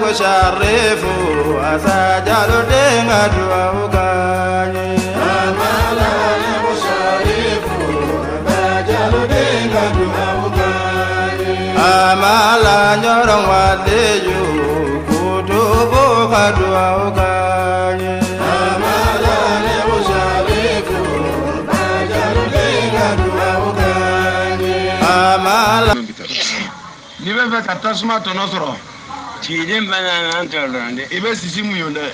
المشرف أسجل دينك وأوكاني أمالا المشرف أسجل دينك وأوكاني أمالا نيرم وليو كتبو خدو أوكاني أمالا المشرف أسجل دينك وأوكاني أمالا نبي كتاسما تنصره تيدين بنا نانتولون دي إبه سيسيمو يونده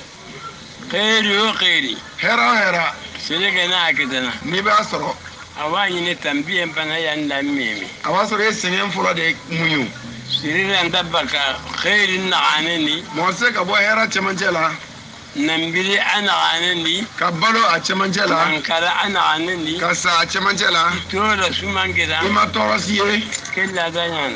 خيري وخيري هرا سيلكنا كدنا نبي أسره awani ne tambiye bana yanda mimi awasoro esenen fula de muyu sirira ndabaka khairin na'anani mose ka bo hera chamanjela nambili ana anani kabalo a chamanjela ankara ana anani kasa a chamanjela tola sumangida ima torosiye kella danyana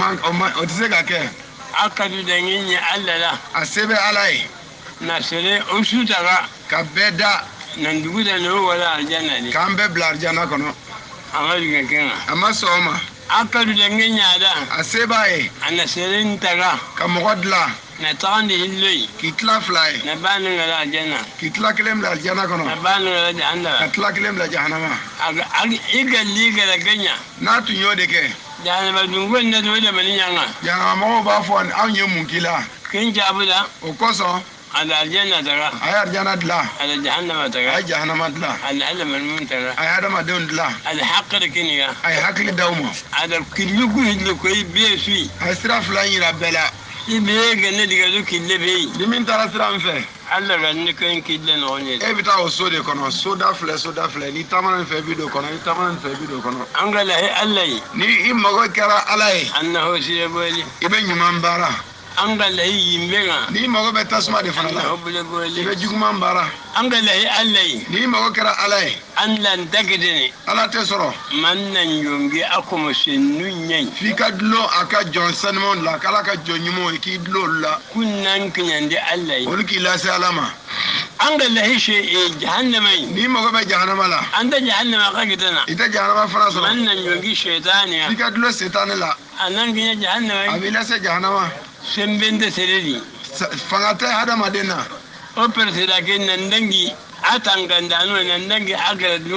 o tisega ke akadu danginya allala asebe alai nasere usutaga kabeda nandugu da no wala aljanna ni kambe blar jana kono amalinga kenga ama soma akadu danginya da asebae anaserin taga kamogodla na tandi hilloi kitla fly na banu ngala aljanna kitla kelem la aljana kono na banu ngala jahannama kitla kelem la jahannama aga igalli gala ganya na tunyo de ke jahannama dungon na dole maninyanga jahannama mo ba fo an ye munkila kin jabuda o koso على الجنة ترى أي الجنة لا على جهنم ترى أي جهنم لا على علم المن ترى أي هذا ما دون لا على حق الكنية أي حق الدوما على كل كوي بيسوي أي سرف لا يربلا يبيه جنة دكتور كل بي لمن ترى سرف فيه الله غني كين كل نوني إيه بتاع السودة كنا سودا فلا ني تمام في فيديو كنا ني تمام في فيديو كنا أنقل هي الله ني إما قول كرا الله أنه سيبولي إبن يمان بارا أنقل هي يمبينا ني ما قول بتسمع دي فنا أنه بلغولي إبن جومان بارا أنقل هي الله ني ما قول كرا الله أن لن تجدني الله تسرو من نيونجي أكو سنوني في كدلو أكا جونسون مون لا كلا كجونيمو كيدلو لا كنا نكني الله ولكن لا سلامة أنقل هي شيء جهنمي ني ما قول بجهنم لا أنت جهنم قاعدنا إذا جهنم فرنسا من نيونجي شيطانيا في كدلو سيطان لا أنا كنا جهنم أبي لا سجهنم سنبنت سريري فانغاتي هذا مدينة أوبرتي لكن نندنجي أتانغاندانو نندنجي أقرأ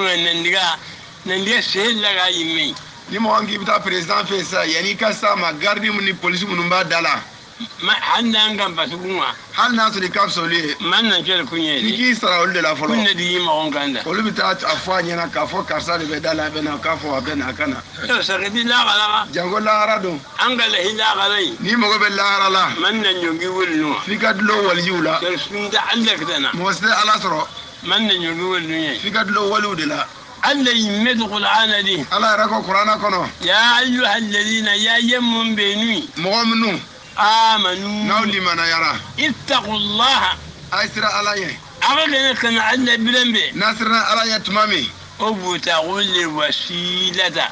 نندنجي سهل لغا يمي ni mo wangi bita president fe sa yani ka sa ma gardi mun ni police mun ba dala ما حنا نكم بسقوما hal na su di capsule ما نجل كوني ni ki sara ul de la folo كنا دي ما هون كندا olu bita afwa nyana ka fo karsa de be dala be na ka fo be na kana لو سكتي لا غلا jango la arado أنقل هلا غلاي ni mo go be la arala من نيونجي ولنو fi kadlo wal yula ترسون ده عندك دنا mo se ala soro من nيونجي ولنو fi kadlo walu de la الله يمد القرآن دي ala rako qur'ana kono يا أيها الذين يا يم بيني mo mnu آمنوا nawli mana yara اتقوا الله ay sira ala ye أغلنا كان الله بلنبي nasrna ala ye tumami أبو تقول الوسيلة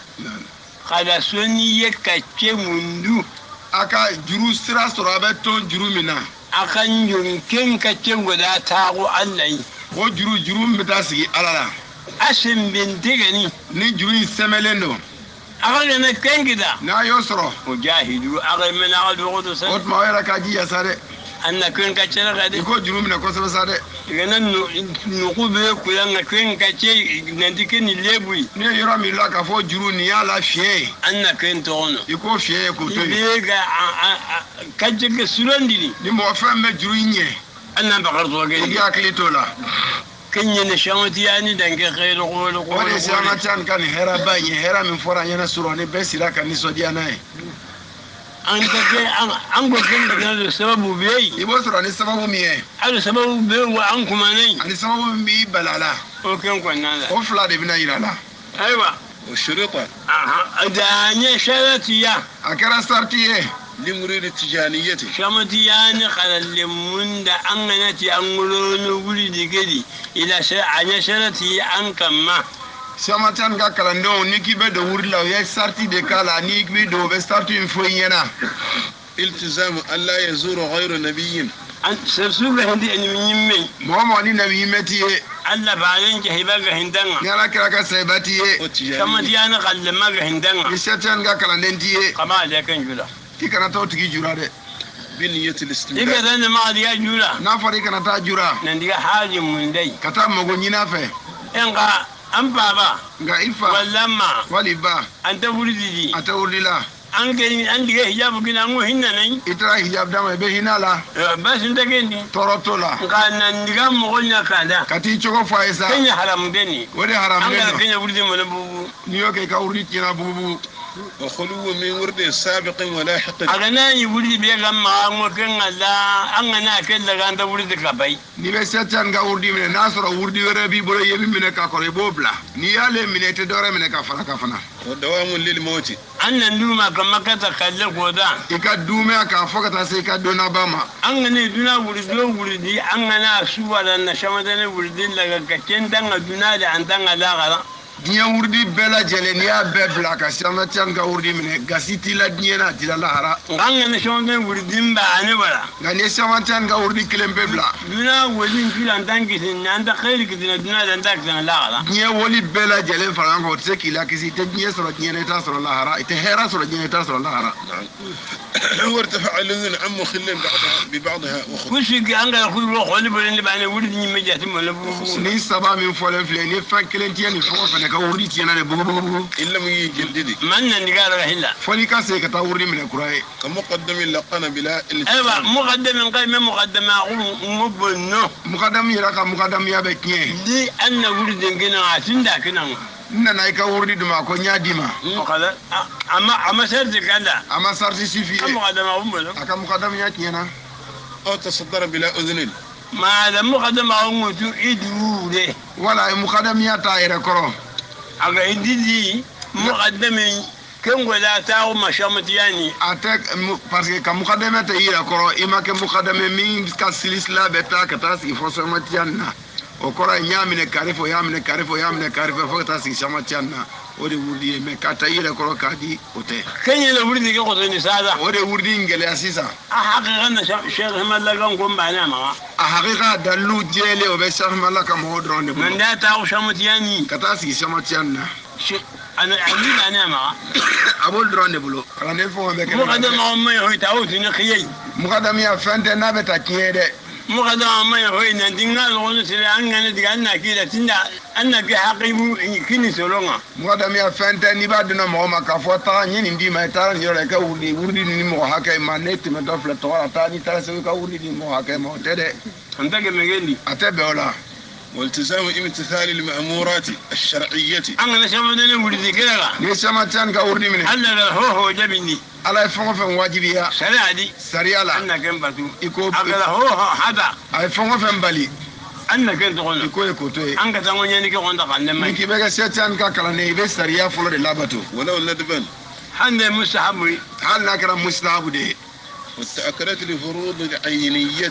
خلصني يكتش مندو aka juru sira soro abe ton juru mina أكن يمكن كتش ودا تاغو الله o juru mbita sigi ala la أسم بنتغني ni juru semelendo أغلنا كان كده na yo soro وجاهدوا أغل من أغل بغضو سن ot ma yara ka ji ya sare أن كن كتش لغدي iko juru mina ko sebe sare إذا نقول كلنا كن كتش نندكن الليبوي ni yoro mi la ka fo juru ni ya la fie أن كن تغنو iko fie ko to يبيغا كتش سلندي ni mo fe me juru nye أنا بقرط igi وقيل akli to la كن ينشامتي يعني دنك خير قول o قول de sama tan kan hera ba ye hera min fora nyana suro ni be sira kan ni so dia nai أنت كي أنكو كن دكنا السبب بيي ibo suro ni sababu mi e هذا سبب بيي وأنكم أني ani sababu mi balala وكم كنا لا o fla de bina ira la أيوة والشريطة دانية شرطية akara sartiye لمريد التجانية شمتيان خلال من دا أنغنتي أنغلون ولدي كدي إلى شرع شرطي أنكما samatan ga kalando ni ki be do wurla ye sarti de kala ni ki do be sarti in foyena التزام ألا يزور غير نبي أن سرسوك هندي أن يمي momo ni nabi meti ألا بعدين كهبا هندنا ni ala kira ka sebati والتجانية شمتيان خلال ما هندنا ni satan ga kalandenti كما ذاك جلا ki kana to tigi jura de بنية الاستمرار. إذا أنا ما أدري أجولا na fari kana ta jura نندي حاجة من دي ka ta mago nyina fe إنك أم بابا ga ifa ولا ما wali ba أنت ولدي ata wurdila أنك عندك حجاب كنا مو هنا نين itara hijab dama be hinala بس أنت كنتي torotola كان عندك مغنى كذا kati chogo fa isa كني حرام دني wode haram أنك ne كني ولدي من بوبو ni yoke ka wurdi kina bubu وخلو من ورد سابق ولاحق. أغنى ولدي بيجام ما ممكن الله أغنى كذا كان ولدي كباي ni be setan ga wurdi mine na soro wurdi wore bi bolo yemi mine ka kore bobla ni yale mine te dore mine ka fara ka fana ودوام للموت. أنا ندوما كما كتكلم كودا ika dume ka foka ta sai ka dona bama أغنى دونا ولدي أغنى سوى لنا شمدنا ولدي لك كتن دعنا دونا لعندنا لا غلا diɲɛ wurdi bɛɛ lajɛlen n'i y'a bɛɛ bila ka siamatiyan ka wurdi minɛ gasi t'i la diɲɛ na a t'i la lahara أغنى شمدنا ولدي بعني ولا nka n'i ye siamatiyan ka wurdi kelen bɛɛ bila دونا ولدي كل عندنا كتن عندنا خير كتن دونا عندنا كتن لا غلا diɲɛ woli bɛɛ lajɛlen fara ɲɔgɔn kan o tɛ se k'i la kisi i tɛ diɲɛ sɔrɔ diɲɛ na i t'a sɔrɔ lahara i tɛ hɛrɛ sɔrɔ diɲɛ na i t'a sɔrɔ lahara وارتفع الأذن عن مخل بعضها ببعضها وخذ. كل شيء أغنى كل روح ولي بلند بعني ولدي مجات ولا بوبو ni saba min fɔlen filɛ ni fɛn kelen tiɲɛ nin fɛn o fɛnɛ ka wurdi tiɲɛna de bugubugu إن لم يجدد ما أنا نقال هلا fɔ n'i ka segin ka taa wurdi minɛ kura ye كمقدم لقنا بلا أيوة مقدم قيمة مقدم أقول مبنو mukadamu yɛrɛ ka mukadamiya bɛ tiɲɛ دي أنا ولدي كنا عشان ده كنا n nana i ka wurdi duma ko n y'a d'i ma خلاص أما سرت كذا a ma sarti si f'i ye مقدم أقول مبنو a ka mukadamiya tiɲɛna أو تصدر بلا أذن. ما هذا مقدم أقول متو إدوله wala a ye mukadamiya t'a yɛrɛ kɔrɔ أقول إدي مقدم كم ولا تاو ما شامت يعني a tɛ parce que ka mukadamɛ tɛ i yɛrɛ kɔrɔ i ma kɛ mukadamɛ min ka silisila bɛ taa ka taa sigi fɔ samatiyan na o kɔrɔ ye n y'a minɛ kari fɛ o y'a minɛ kari fɛ o y'a minɛ kari fɛ fo ka taa sigi samatiyan na o de wurdi ye mɛ ka taa i yɛrɛ kɔrɔ k'a di o tɛ كان يلولد كقطع نسادا o de wurdi in gɛlɛya sisan أحقق أن شيخ ما لقى نقوم بعنا ما a hakika dalilu jɛlen o bɛ sahimala ka mɔgɔw dɔrɔn de من bolo ده تاو شامت يعني ka taa sigi samatiyan na أنا عندي أنا ما a b'olu dɔrɔn de bolo kalanden fɛn o fɛn bɛ kɛ مقدم أمي هو تاو تنخيي mukadamiya fɛn tɛ n'a bɛ taa tiɲɛ dɛ مقدم أمي هو ندينا لغون سلا أنا ندي أنا كذا تندا أنا كحقيبو كني سلونا mukadamiya fɛn tɛ n'i b'a donna mɔgɔ ma k'a fɔ taa n ye nin d'i ma i taara nin yɔrɔ la i ka wurdi ni mɔgɔ hakɛ ma ne tɛmɛtɔ filɛ tɔgɔ la taa n'i taara segu i ka wurdi ni mɔgɔ hakɛ ma o tɛ dɛ أنت كمجندي a tɛ bɛn o la والتزام امتثال المأمورات الشرعية. أنا نشامدنا ولدي كذا n'i ye samatiyan ka wurdi minɛ هلا هو جبني ala ye fɛn o fɛn wajibiya سرادي sariya la أنا كم بتو i ko أقول هو هذا a ye fɛn o fɛn bali أنا كنت i قلنا ko ye ko to ye أنك تقول يعني كي قلنا قلنا ni ما k'i bɛ kɛ setiyan ka kalanden i bɛ sariya fɔlɔ de labato ولو ندبا. هذا مستحب hali n'a kɛra mustahabu de ye والتأكلات لفروض العينية.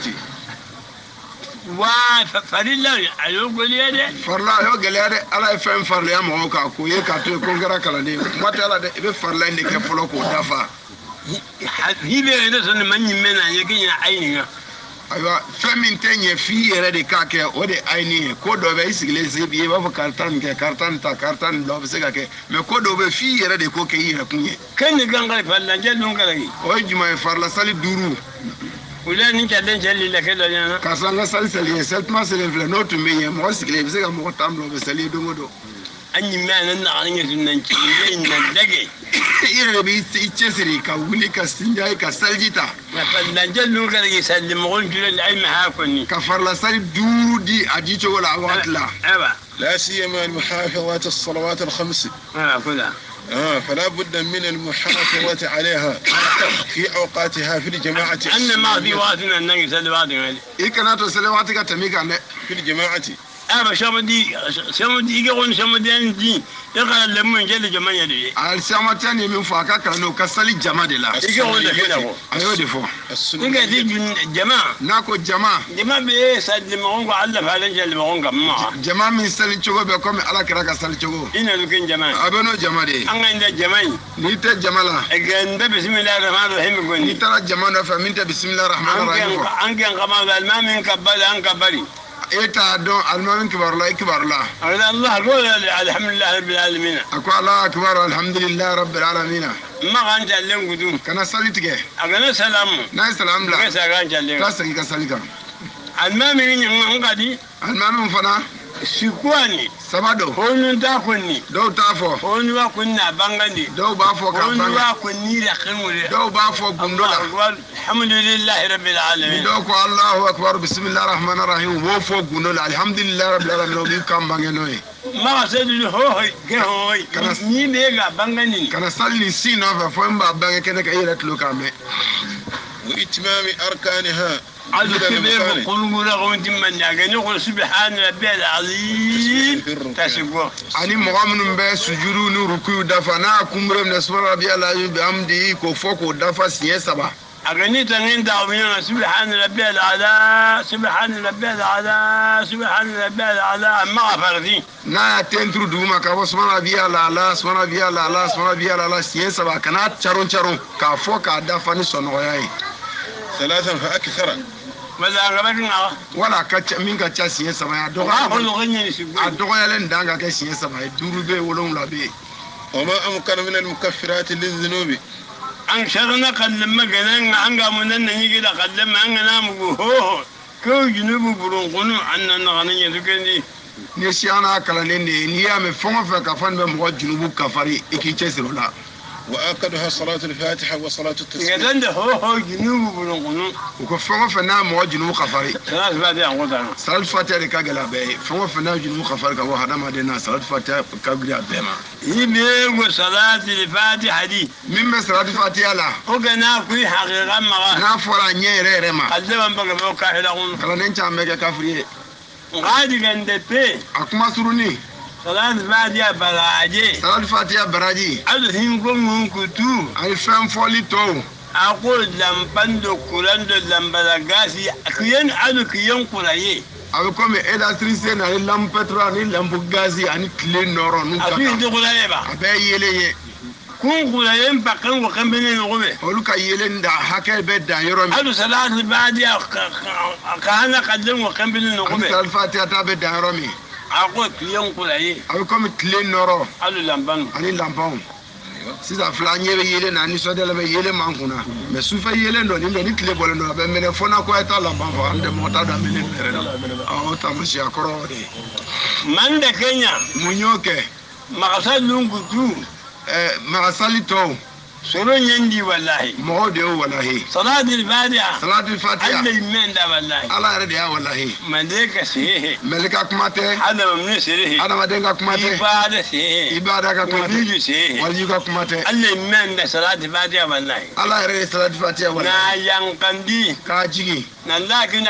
وفريلا أيوة لي هذا farila a y'o gɛlɛya dɛ ala ye fɛn fariliya mɔgɔw kan k'o ye k'a to ye ko n kɛra kalanden ye kuma tɛ ala dɛ i bɛ farila in de kɛ fɔlɔ k'o dafa هي بيرد سن من يمنا يكين عينها ayiwa fɛn min tɛ ɲɛ f'i yɛrɛ de k'a kɛ o de ayini ye ko dɔ bɛ i sigilen se b'i ye i b'a fɔ karita nin kɛ karita nin ta karita nin bila o bɛ se ka kɛ mɛ ko dɔw bɛ f'i yɛrɛ de k'o kɛ i yɛrɛ kun ye كان كان قال فلا جل كان o ye jumɛn ye farila sali 5 ولا نكدن جل لك كده ka sɔrɔ an ka sali seli ye selitima seli filɛ n'o tun bɛ yen mɔgɔ sigilen i bɛ se ka mɔgɔ 10 bila o bɛ seli don o don أني ما ننعرني سننتي إن الدقي i yɛrɛ de b'i cɛsiri ka wuli ka sinja ye ka saliji ta فلا جل كان يسلم قلت له أي محاكني ka farila sali 5 di a di cogo la a waati la أبا لا سيما المحافظات الصلوات الخمس. كذا فلا بد من المحافظة عليها في أوقاتها في الجماعة. أنا ما في وقتنا أن يسلم وقتنا i kana to seli waati ka tɛmɛ i kan dɛ في الجماعة. أبا شامدي يقولون شامدي أنتي يقال لما جل جماعة يدي a samatiya ni min fɔ a ka kalan o ka sali jama de la يقولون كذا a y'o de fɔ نيجي تيجي جماعة n'a ko jama جماعة بيسلم مغونك على فعلا جل مغونك ما jama min sali cogo bɛ komi ala kɛra ka sali cogo إنا لكن جماعة a bɛ n'o jama de ye أنا عند جماعة n'i tɛ jama la أنت بسم الله الرحمن الرحيم n'i قولي taara jama nɔfɛ min tɛ bisimilahi rahmani rahim fɔ أنك كما قال ما من كبل أنك بلي إتا دون المؤمن كبار الله كبار الله الله قول الحمد لله رب العالمين أقول الله أكبر الحمد لله رب العالمين ما كان جالين قدوم كنا صليتك أغنى سلام ناي سلام لا كيف كان جالين كاسك كسالك المؤمن ينقدي المؤمن فنا سكواني سبادو هون تاكوني دو تافو هون واكوننا بانغاني دو بافو هون كاباني واكوني لخمولي دو بافو بندولا الحمد لله رب العالمين دو كو الله أكبر بسم الله الرحمن الرحيم وفو بندولا الحمد لله رب العالمين بي كام بانغنوي ما سيدي هوي كهوي ني ميغا بانغاني كنا صلي سينا فهم بانغ كده كايرت لو كامي وإتمام أركانها عدو كبير قلوب لغون تمن يعني نقول سبحان ربي العظيم تسبح ani mɔgɔ minnu bɛ sujuru ni ruku dafa n'a kunbere minɛ subahana rabiyal azim bihamdihi k'o fɔ k'o dafa siɲɛ 7 أغني تنين دعوين سبحان ربي الأعلى سبحان ربي الأعلى سبحان ربي الأعلى ما غفرتي n'a y'a ten turu duguma k'a fɔ subahana rabiyal a'la subahana rabiyal a'la subahana rabiyal a'la siɲɛ 7 kana caron caron k'a fɔ k'a dafa ni sɔnɔgɔya ye 3 فأكثر ولا غفرتنا wala min ka ca siɲɛ 7 ye a dɔgɔyalen dan ka kɛ siɲɛ 7 ye 5 bɛ yen 7 bɛ yen وما أمكن من المكفرات للذنوب an shagna kallon maganan an ga mun nan yi gida kallon ma an ga namu ho ko junubu burun kunu annan nan yanzu gani ni siyana kalanen de ni ya me fɔn fɛ ka fan bɛ mɔgɔ junubu kafari i k'i cɛsiri o la وأكدها صلاة الفاتحة وصلاة التسبيح idan da ho junubu burun kunu u ko fɛn o fɛn n'a mɔgɔ junubu kafari salat fatiha an kota salat fatiha de ka gɛlɛ a bɛɛ ye fɛn o fɛn n'a junubu kafari ka bɔ hadamaden na salat fatiha ka giri a bɛɛ ma yi be go salat fatiha di min bɛ salat fatiha la o ga na ku haqiqa ma n'a fɔra a ɲɛ yɛrɛ yɛrɛ ma kallon ba ga ka hila kun kalanen caman bɛ kɛ kafiri ye ngadi gande pe a kuma suruni salat fatiha baraje salat fatiha baraji adu hin ko mun kutu ani fɛn fɔli tɔw ako lampan do kuran do lambara gasi kiyan adu kiyan kuraye a bɛ komi électricité ani lampe pétrole ani lampe gazi ani tile nɔrɔ n'u ka a fi kan do kuraye ba a bɛɛ yelen ye kun kuraye pakan ko kan bene no gobe olu ka yelen da hakɛ bɛ dan yɔrɔ min adu salatu badi ka hana kallen ko kan bene no ani gobe salat fatiha ta bɛ dan yɔrɔ min ako kiyan kuraye a bɛ komi tile nɔrɔ adu lampan ani lanpanw sisan fila ɲɛ bɛ yelen na nisɔndiyalen bɛ yelen man kunna mɛ sufɛ yelen dɔ nin dɔ ni tile bɔlen don a bɛ mɛnɛ fɔ n'a ko a ye taa lanpan fɔ an tɛ mɔgɔ t'a dɔn an bɛ ne yɛrɛ dɔn o taamasiyɛn kɔrɔ o de ye man da kenya mun y'o kɛ makasa lungutu magasali tɔw soro nyendi wallahi mɔgɔw de y'o walahi salatul fatiha salatul fatiha Allah men da wallahi ala yɛrɛ de y'a walahi maleka sehe mɛlɛka kuma tɛ hada mamnu sehe adamaden ka kuma tɛ ibada sehe ibada ka kuma waliyu tɛ sehe waliju ka kuma tɛ Allah men da salatul fatiha wallahi ala yɛrɛ ye salatul fatiha na walahi yankandi k'a jigin na lakin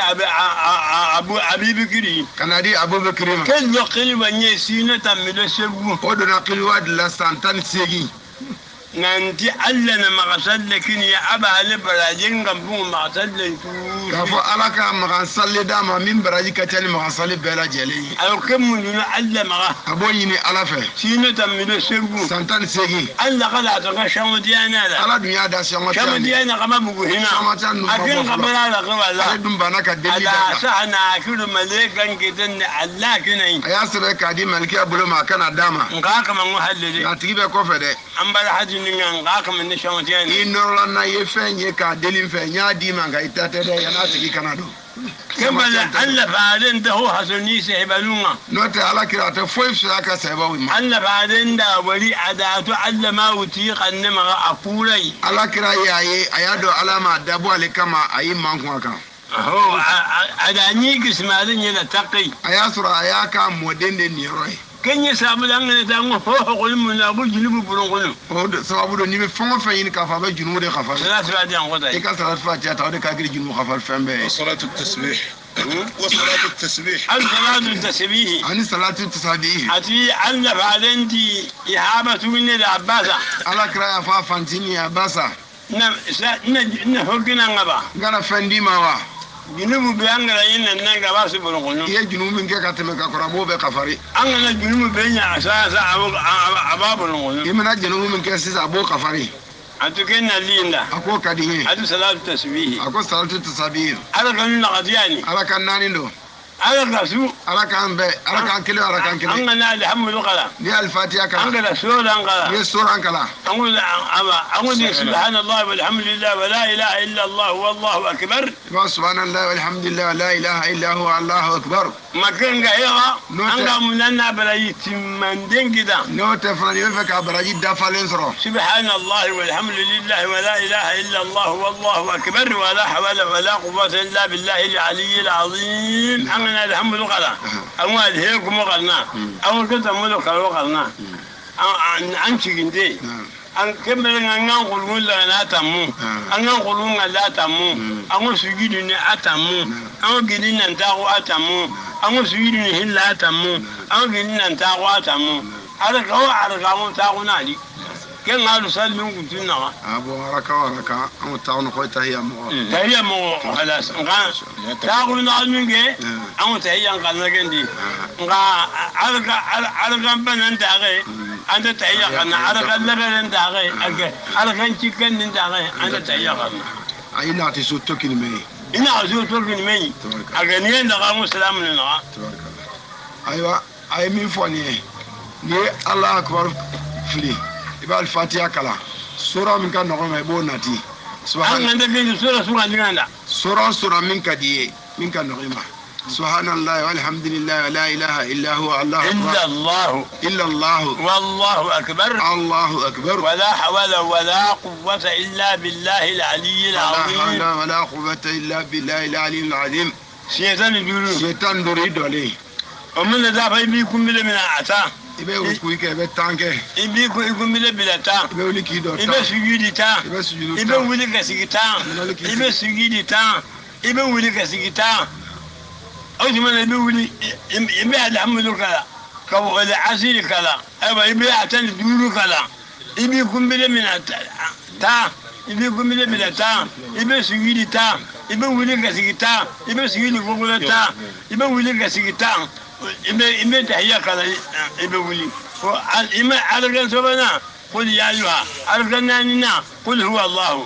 abu abibikiri ka na di abubakar ma kan lokili banye sino tamido sebu o donna kiliwa de la san 18 nanti Allah na makasalla kini ya aba ale barajin gambun makasalla k'a fɔ ala ka magan salli d'a ma min baraji ka ca ni magan salli bɛɛ lajɛlen ye ayo kemu nuna Allah maka a b'o ɲini ala fɛ sino tamido sebu san 18 Allah kada ta ka shamu diyana da ala dun y'a da siyama shamu ca ne diyana kama bugu hina Shamu ta nu akin fɔlɔ. kabara da ka ale wala dun banna ka deli ala da sahana akiru malekan gidan da Allah kinai a y'a sɛbɛn k'a di malikiya bolo ma a kana d'a ma nka kama mu halile a tigi bɛ kɔfɛ dɛ an bar hajin ngan nka kama ne shamu diyana i nɔrɔla n'a ye fɛn ye k'a deli n fɛ n y'a d'i ma nka i ta tɛ dɛ yan'a tigi kana don kebala Allah fa'alin da hu hasuni sai balunga n'o tɛ ala kira a tɛ foyi fisaya ka sɛbɛnw ma Allah fa'alin da wari adatu Allah ma wuti kanne ma akulai ala kira y'a ye a y'a dɔn ala ma dabɔ ale kama a y'i man kun a kan ho adani gismalin yana taqi a y'a sɔrɔ a y'a ka mɔden de niyɔrɔ ye kenya sabu dan ne ta ngo ho ko mun na bu junubu burun kono o de sababu don n'i bɛ fɛn o fɛn ɲini k'a fɔ a bɛ junubu de kafa salatu fatiha an kota i ka salati fatiha ta o de ka giri junubu kafa fɛn bɛɛ ye وصلاة التسبيح وصلاة التسبيح al-salatu tasbih ani salati tasabihi ati Allah fa'alenti ihabatu min al-abbasa ala kira y'a fɔ a fantini a basa na hokina ngaba n kana fɛn d'i ma wa junubu be an gara yin nan gaba su burun kono i ye junubu min kɛ ka tɛmɛ ka kɔrɔ a b'o bɛɛ kafari an gana junubu be nya sa ababulun kono i mana junubu min kɛ sisan a b'o kafari atu kenna linda a k'o ka di n ye atu salatu tasbih a ko salati tasabihi ala kanu na qadiyani ala ka naani don على كسو أركان بي أركان كله أركان كله أنا الحمد لله ني الفاتحة كلا أنقل سورة أنقل ني سورة كلا أقول سبحان الله والحمد لله ولا إله إلا الله والله أكبر سبحان الله والحمد لله ولا إله إلا هو الله أكبر ما كان قايرة أنقل مننا برايت من دين كده نو تفرن يفك أبراجي دفالين سرو سبحان الله والحمد لله ولا إله إلا الله والله أكبر ولا حول ولا قوة إلا بالله العلي العظيم أنا الحمد لله أموال هيكم وقلنا أموال كنت أموال وقلنا أنشي كنتي an kembele ngan qulun la na tamu an qulun la tamu an sujudu ni atamu an gidin nan ta ko atamu an sujudu ni hilla atamu an gidin nan ta ko atamu ala ka mu ta ko nali ken ngalu sallun kuntunna abo raka an ta ko ko tahiyya mo خلاص ta ko na minge an tahiyya kan nagendi nga ala banan ta ga أنت تأيّقنا على كلام داعي على كان شكل داعي أنت تأيّقنا أي لا تسوتك المي إن أزوتك المي أغنيين دعامو سلام لنا أيوة أي من فنيه ني الله أكبر فلي يبقى الفاتحة كلا سورة من كان نقوم يبوناتي سبحان الله سورة من كديه من كان نقوم سبحان الله والحمد لله ولا إله إلا هو الله أكبر إلا الله والله أكبر الله أكبر ولا حول ولا قوة إلا بالله العلي العظيم ولا حول ولا قوة إلا بالله العلي العظيم شيطان دريد عليه ومن ذا يبيكم بلا من أعطاه ibe ukuike ibe tanke ibe ko igumile bilata ibe uliki do ta ibe sujudi ta ibe wuli kasigita ibe sujudi ta ibe wuli kasigita أجمل يبولي يبيع الحمد كلا كو العسير كلا أبا يبيع تاني دولو كلا يبيكم بلا من تا يبيكم بلا من تا يبي سويدي تا يبي ولي كسيتا يبي سويدي فوقلا تا يبي ولي كسيتا يبي تحيا كلا يبي ولي يبي على كان سبنا قل يا أيها على كناننا قل هو الله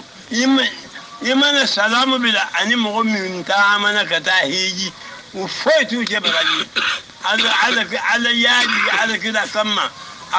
يما السلام بلا أني مغمي تا منا كتاهيجي وفوتوا جبرالي على ياجي على كده كما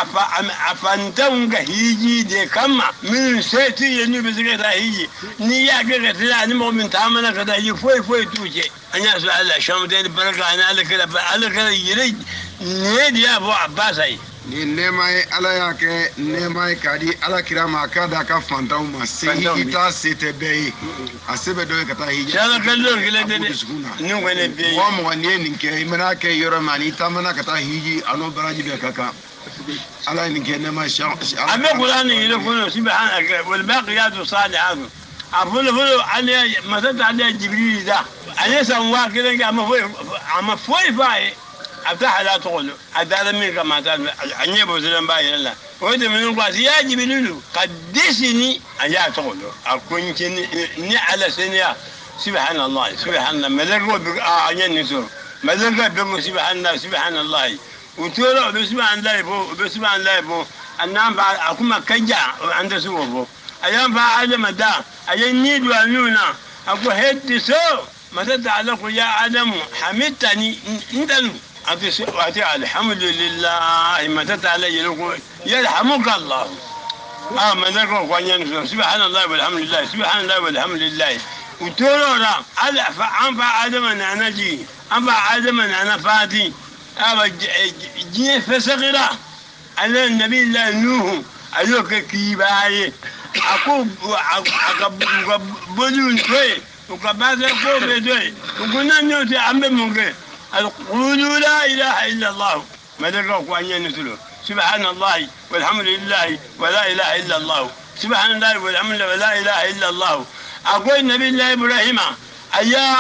أفانتون هيجي دي كما من سيتي ينو بزكتا هيجي نياجي كتلا نمو من تعمل كده هيجي فوتوا جي أنا سؤال شام دين بركة أنا على كده يريد نيدي يا أبو عباس هاي ni nemai ala yake nemai kadi ala kirama kada ka fantaw ma sehi ita sete bei asebe do ka ta hiji sala kallo gele de ni ngene bei wa mo ne ninke imana ke yoro mani ta mana ka ta hiji ano baraji be kaka ala ninke nema sha abe qur'ani ile kuno subhanaka wal baqiyatu salihatu afulu ali masata ali jibril da anesa wa kile ama foi vai أفتح لا تقول أدار منك ما تان أني بوزلم باي الله وده من القاس يا جبلول قدسني أجا تقول أكون كني على سنيا سبحان الله سبحان الله ملكه أني نسور ملكه بقول سبحان الله وتقول بسبحان الله بسبحان الله بو النام بعد أكون كجا عند سوى بو أيام بعد ما دا أيام نيد وعنونا أكون هدي سو ما تتعلق يا آدم حمدتني ندلو أتي الحمد لله ما تتعلي يرحمك الله ما ذكرك وأن سبحان الله والحمد لله سبحان الله والحمد لله وتورا أنفع آدم أنا جي أنفع آدم أنا فاتي جي فسقرا على النبي الله نوح أيوك كيباي أكو بدون شوي وكبات أكو بدوي وكنا نوتي عم بمونك قولوا لا إله إلا الله ملكك وأن ينسلوا سبحان الله والحمد لله ولا إله إلا الله سبحان الله والحمد لله ولا إله إلا الله أقول النبي الله إبراهيم أيا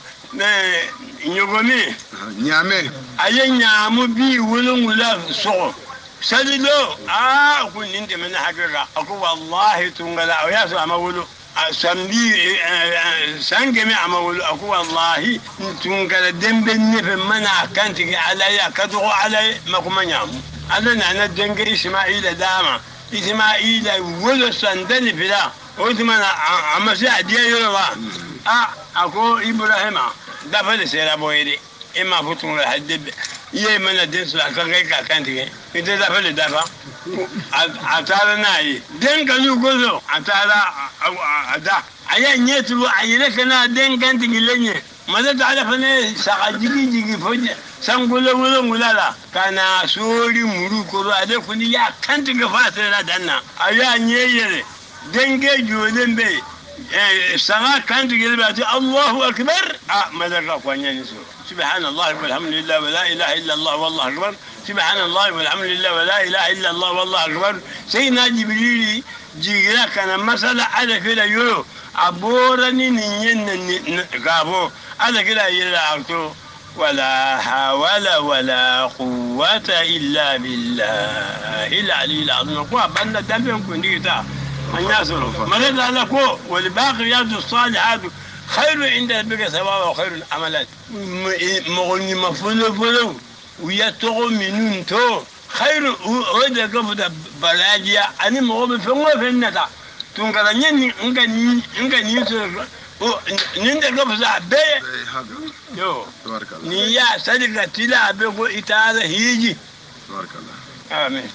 نيومي نيامي أيا نيامو بي ولون ولا سو سللو أقول أنت من حقيقة أقول والله تنقل ويا سو أما ولو سامبي سانجمي عمول أكو والله تونكال دمبني في منا كانتي علي كدو علي ما كم نعم أنا دنجي إسماعيل داما إسماعيل ولو سندني فلا وإسماعيل عمسي عديا يلوا أكو إبراهيم دفل سيرا بويدي إما فتون الحدب يمن الدين سلام كان تيجي إذا دفع دفع عتارة ناي دين كانوا يقولوا عتارة عدا أيه نيتوا أيه كنا دين كان تيجي لين ماذا تعرف أنا ساقجيجي جيجي فوجي سانقولا ولا لا كان سوري مروكو هذا كني يا كان تيجي فاتنا دنا أيه نيجي دين جودن بي سما كان تيجي بعدي الله أكبر ماذا قافوا نسوا سبحان الله والحمد لله ولا إله إلا الله والله أكبر سبحان الله والحمد لله ولا إله إلا الله والله أكبر سيدنا جبريل جيرا كان مسألة على كده يو عبورني نين قابو على كده يلعبتو ولا حول ولا قوة إلا بالله العلي العظيم قوة بنا دم كنديتا الناس مرد على قوة والباقيات الصالحات خير عند ربك ثواب وخير العملات مغني مفلو ويتقوا منون تو خير وده قفدا بلاجيا أنا مغني في النتا تونكرا إنك نيسر نيند قفدا بي يو تبارك الله نيا صدقة تلا بيقو إتعالى هيجي تبارك الله آمين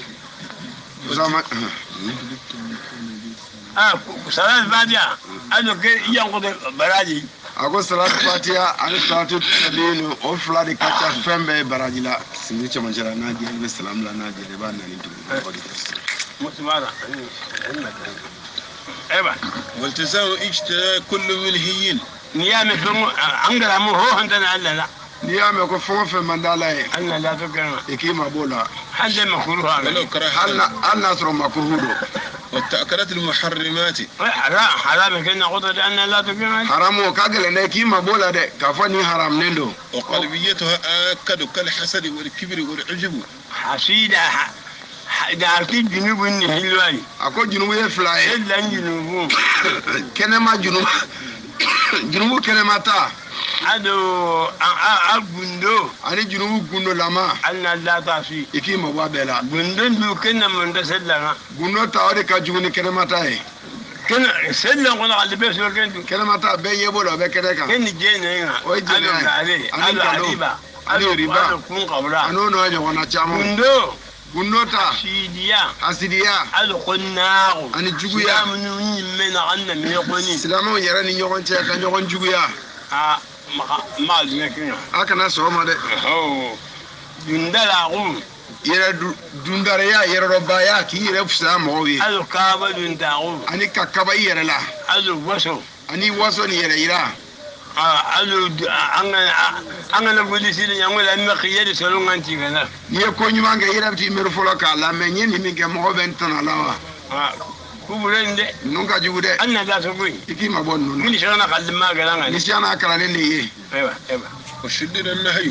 صلاة الفاتحة أنا كي ينقض براجي ako salatu fatiha ani salatu tabinu o fula de ka ca fɛn bɛɛ ye baraji la sini cɛman cɛla n'a jɛ i bɛ salamu la n'a jɛ i b'a nani والتزام اجتناب كل منهي نيامي فمو أنقل مو هو عندنا ألا لا n'i y'a mɛn ko fɛn o fɛn man d'a la ye أنا لا تكرم i k'i ma b'o la حد مكروه ولو كره hali n'a sɔrɔ makruhu don والتأكلات المحرمات حرام كنا قلت أن لا تكرم haramu o ka gɛlɛn dɛ k'i ma b'o la dɛ k'a fɔ nin haramunen don وقلبيتها آكد كالحسد والكبر والعجب حسيدة دارتي جنوب النهلواي a ko junubu ye fila ye إلا جنوب kɛnɛma junubu kɛnɛma ta أدو أبندو ani junubu gundo lama أن لا تعصي i k'i ma bɔ a bɛɛ la بندن دو كنا من تسلنا gundo ta o de ka jugu ni kɛnɛma ta ye كنا سلنا قلنا على بس وكنتو kɛnɛma ta bɛɛ ye b'o la o bɛ kɛnɛ kan كن جينا هنا o ye jɛnɛ أدو ye عليه ani أدو nkalon عريبة ani riba أدو كون قبرا ani o n'a ɲɔgɔnna caman بندو gundo ta سيديا hasidiya أدو قناغ ani juguya سلام من عنا من يقوني silamɛw yɛrɛ ni ɲɔgɔn cɛ ka ɲɔgɔn juguya ما أدري كنا a kana sɔn o ma dɛ هو جندلا قوم yɛrɛ dundareya yɛrɛdɔbaya k'i yɛrɛ fisaya mɔgɔw ye أدو كابا جنداغو ani ka kaba i yɛrɛ la أدو وسو ani waso ni yɛrɛ yira أدو أنا نقول سيدي يقول أن خيار سلون أنتي كنا n'i ye ko ɲuman kɛ i yɛrɛ bɛ t'i miiri fɔlɔ k'a lamɛn n ye nin min kɛ mɔgɔ bɛ n tɔnɔ la wa كبرين ده ninnu ka jugu dɛ أنا لا تقول i k'i ma bɔ ninnu na من شغلنا قد ما قلنا ni siya n'a kalannen de ye أيوة أيوة وشدد النهي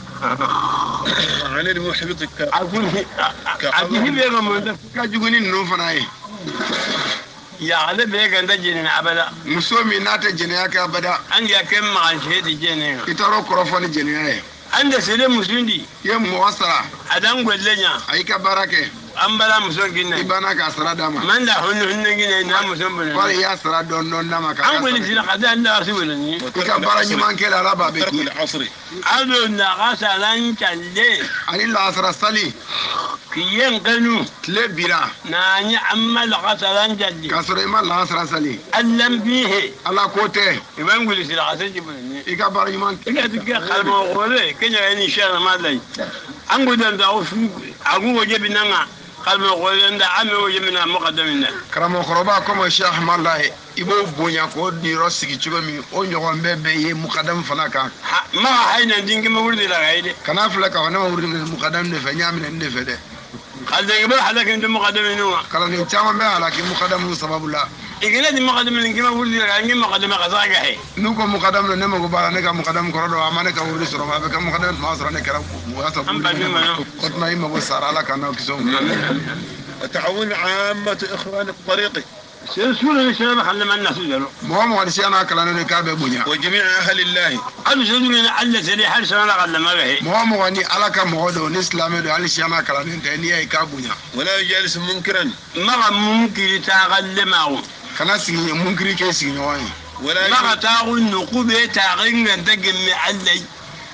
عن المحبط أقول بيجا من ka jugu ni ninnu fana ye يا على بيجا ده جينا أبدا muso min n'a tɛ jɛnɛya kɛ abada عندي كم مع شيء جينا i taara o kɔrɔ fɔ ni jɛnɛya ye عند سلم مسندي i ye mɔgɔ sara أدم قل لنا a y'i ka baara kɛ أم بلا مسون i كنا banna k'a sara d'a ma من لا هن كنا نام مسون wali بنا i y'a sara dɔɔni dɔɔni d'a ma k'a أم ka قل sara سيدنا قد أن رسولني i ka baara ɲuman kɛ la ala b'a bɛ ترك tiɲɛ العصر أدو نقص لان كله ani lahasara sali كيان كانوا tile bira ناني أما لقص لان كله k'a sɔrɔ i ma lahasara sali ألم فيه ala ko tɛ يبان قل سيدنا قد جبني i ka baara ɲuman إذا تك قلب وقوله كنا يعني شيء ما لي أنقول ده دعوف أقول وجبنا قلب وقوله ده عم وجبنا مقدمنا karamɔgɔkɔrɔba kɔmi Cheikh Ahmad Laye i b'o bonya k'o niyɔrɔ sigi cogo min o ɲɔgɔn bɛɛ ye mukadamu fana kan ما حين دينك ما ولد لا غيره kana filɛ k'a fɔ ne ma wuli mukadamu de fɛ n y'a minɛ nin de fɛ dɛ قال ده قبل حدا كنت مقدمين kalanden caman bɛ halaki mukadamu sababu la إذا دي مقدمين كما ولد لا غيره مقدمة قصاقة هي n'u ko mukadamu ne mago b'a la ne ka mukadamu kɔrɔ dɔn a ma ne ka wuli sɔrɔ a bɛ kɛ mukadamu tuma sɔrɔ ne kɛra o y'a sɔrɔ An ba min ma yan. o tuma i mago sara ala k'an n'aw kisi o ma وتعاون عامة إخوان الطريق سيسولة الشباب خلنا الناس يجروا mɔgɔ mɔgɔ ni siya n'a kalannen don k'a bɛ bonya وجميع أهل الله قالوا سيدنا على سري حال سنة قال ما به mɔgɔ mɔgɔ ni ala ka mɔgɔ don ni silamɛ don hali siya n'a kalannen tɛ n'i y'a ye k'a bonya ولا يجالس منكرا ما ممكن تاغل معه kana sigi munkiri kɛ sigiɲɔgɔn ye ولا ما تاغل نقوبة تاغل تجمع علي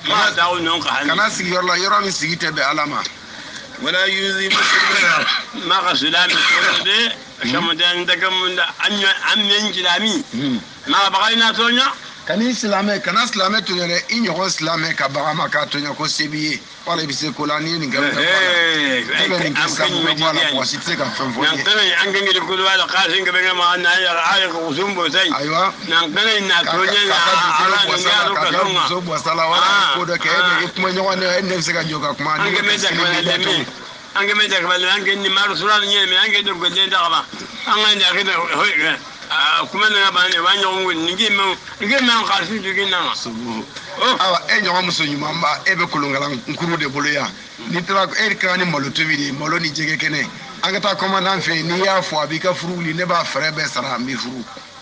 ما داو نونك حن kana sigi yɔrɔ la yɔrɔ min sigi tɛ bɛn ala ma ولا يؤذي مسلما ما قصدان ده شمدان دكم أن ينجلامي ما بغينا تونيا kani silamɛ kana silamɛ to yɛrɛ i ɲɔgɔn silamɛ ka bagan ma k'a to ɲɛ ko se b'i ye wala i bɛ se ko la n'i ye nin kɛ bɛ bɛ nin kɛ sisan bɛ bɔ a la mɔgɔ si tɛ se ka fɛn fɔ i ye an kan gidi kudu ala kasin ka bɛn ma na ya ala ka usum bo sai ayiwa nan kana na to ɲɛ na ala ni ya ka ka muso bɔ sala wala ko dɔ kɛ e bɛ i kuma ɲɔgɔn ne ne bɛ se ka jɔ ka kuma an ka mɛ ta ka lemi an ka mɛ ta ka lemi an ka ni maru sura ni ɲɛ an ka do ko den ta ba an ka da ka kuma na ba ne wa ɲɔgɔn wuli ni ke mɛ kasi jigin na awa e ɲɔgɔn muso ɲuman ba e bɛ kolonkala nkuru de bolo yan n'i taara e ka ni malo tobi de malo ni jɛgɛ kɛnɛ an ka taa kɔmandan fɛ n'i y'a fɔ a b'i ka furu wuli ne b'a fɛɛrɛ bɛɛ sara an b'i furu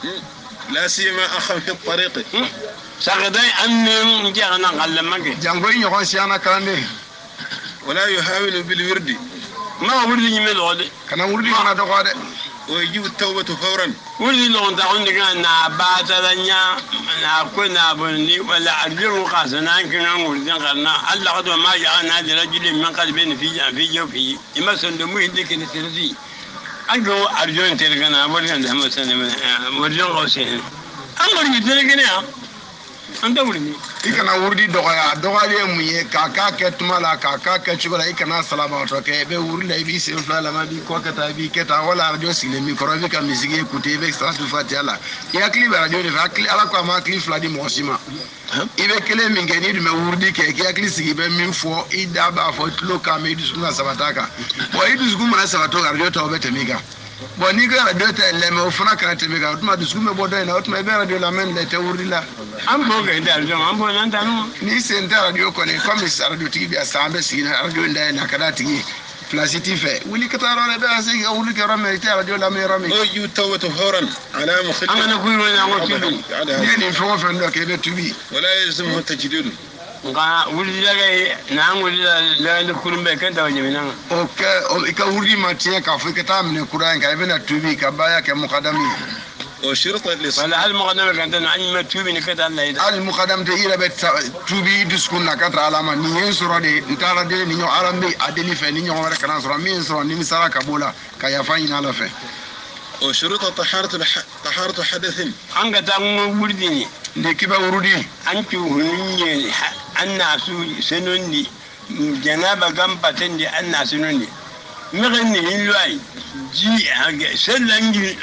لا سيما أخا في الطريق ساقداي أن جاءنا علمك jango i ɲɔgɔn siyana kalanden ولا يهاون بالورد ما ولد يمل ولد kana wurudi fana dɔgɔ dɛ ويجب التوبة فورا ولد لو تقول لك أنا باتلنيا أنا كنا بني ولا أرجو قاسنا كنا ولد قرنا الله قد ما جاءنا هذا رجل من قلبين في جوفي إما سندمو هندك نسرتي أرجو أن تلقنا ولد هم سنة ولد قاسين أمر يتلقنا أنت ولد i kana wurudi dɔgɔya dɔgɔyalen mun ye k'a k'a kɛ tuma la k'a k'a kɛ cogo la i kana salabaatɔ kɛ i bɛ wuri la i b'i sen fila lama i b'i kɔ kɛ tan i b'i kɛ tan wala arajo sigilen b'i kɔrɔ i bɛ ka misigi écouter i bɛ salatu fatiha la i hakili bɛ arajo de fɛ hakili ala ko a ma hakili fila di mɔgɔ si ma i bɛ kelen min kɛ n'i dun bɛ wurudi kɛ k'i hakili sigi i bɛ min fɔ i da b'a fɔ i tulo kan mɛ i dusukun ka sabata kan bon i dusukun mana sabatɔ kan arajo tɔw bɛ tɛmɛ i kan bon n'i ka arajo tɛ lamɛn o fana kana tɛmɛ i kan o tuma dusukun bɛ bɔ dɔ in na o tuma i bɛ arajo lamɛn de tɛ wurudi la an b'o kɛ arajo an b'o nan tanu n'i sen tɛ arajo kɔni komi arajotigi bɛ yan san an bɛ sigi arajo in dayɛlɛ a ka d'a tigi ye pilasi t'i fɛ wuli ka taa yɔrɔ la i bɛ se k'i ka wuli kɛ yɔrɔ min i tɛ arajo lamɛn yɔrɔ min ويجب التوبة فورا على مخل an kana kuyi wani an ko tubi n'i ye nin fɛn o fɛn dɔ kɛ i bɛ tubi ولا يلزمه تجديد nka wuli daga n'an wuli la da kurun bɛɛ kan tawa ɲamina o kɛ i ka wuli ma tiɲɛ k'a fɔ i ka taa minɛ kura in kan i bɛna tubi ka baaya kɛ mukadami ye وشرط الإصلاح wala hali mɔgɔ dɔ bɛ kan tɛnɛ an ɲɛ tubi ni ka taa la yi hali mukadam tɛ i yɛrɛ bɛ tubi i dusukun na ka taa ala ma nin ye n sɔrɔ de n taara deli ni ɲɔgɔn ala bɛ a deli fɛ ni ɲɔgɔn wɛrɛ kana sɔrɔ min sɔrɔ nimisara ka b'o la ka yafa ɲini ala fɛ وشروط طهارة حدث an ka taa ŋun wuli di ye n'i k'i bɛ wurudi an ci hunun ye an na su senun di janaba gan paten di an na senun di mɛgɛ ni hin lɔi ji sɛlan ji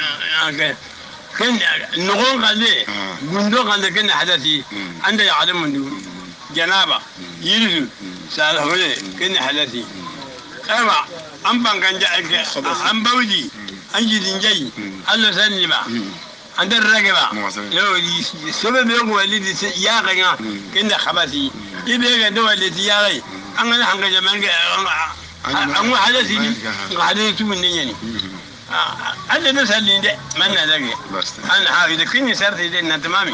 kan nɔgɔ kan de gundo kan de kan hadasi an da ya mun du janaba yirisu sala hore kan hadasi aiwa an bangan ja an bawji an jidin jai Allah sani ba an da rage ba yau sobe be ko walidi ya ganya kinda khabasi ibe ga da walidi ya rai an ga hanga jaman ga an wa hadasi ni ga hadasi mun ne ne an da salli de man na dage an ha da kin sarti de na tamami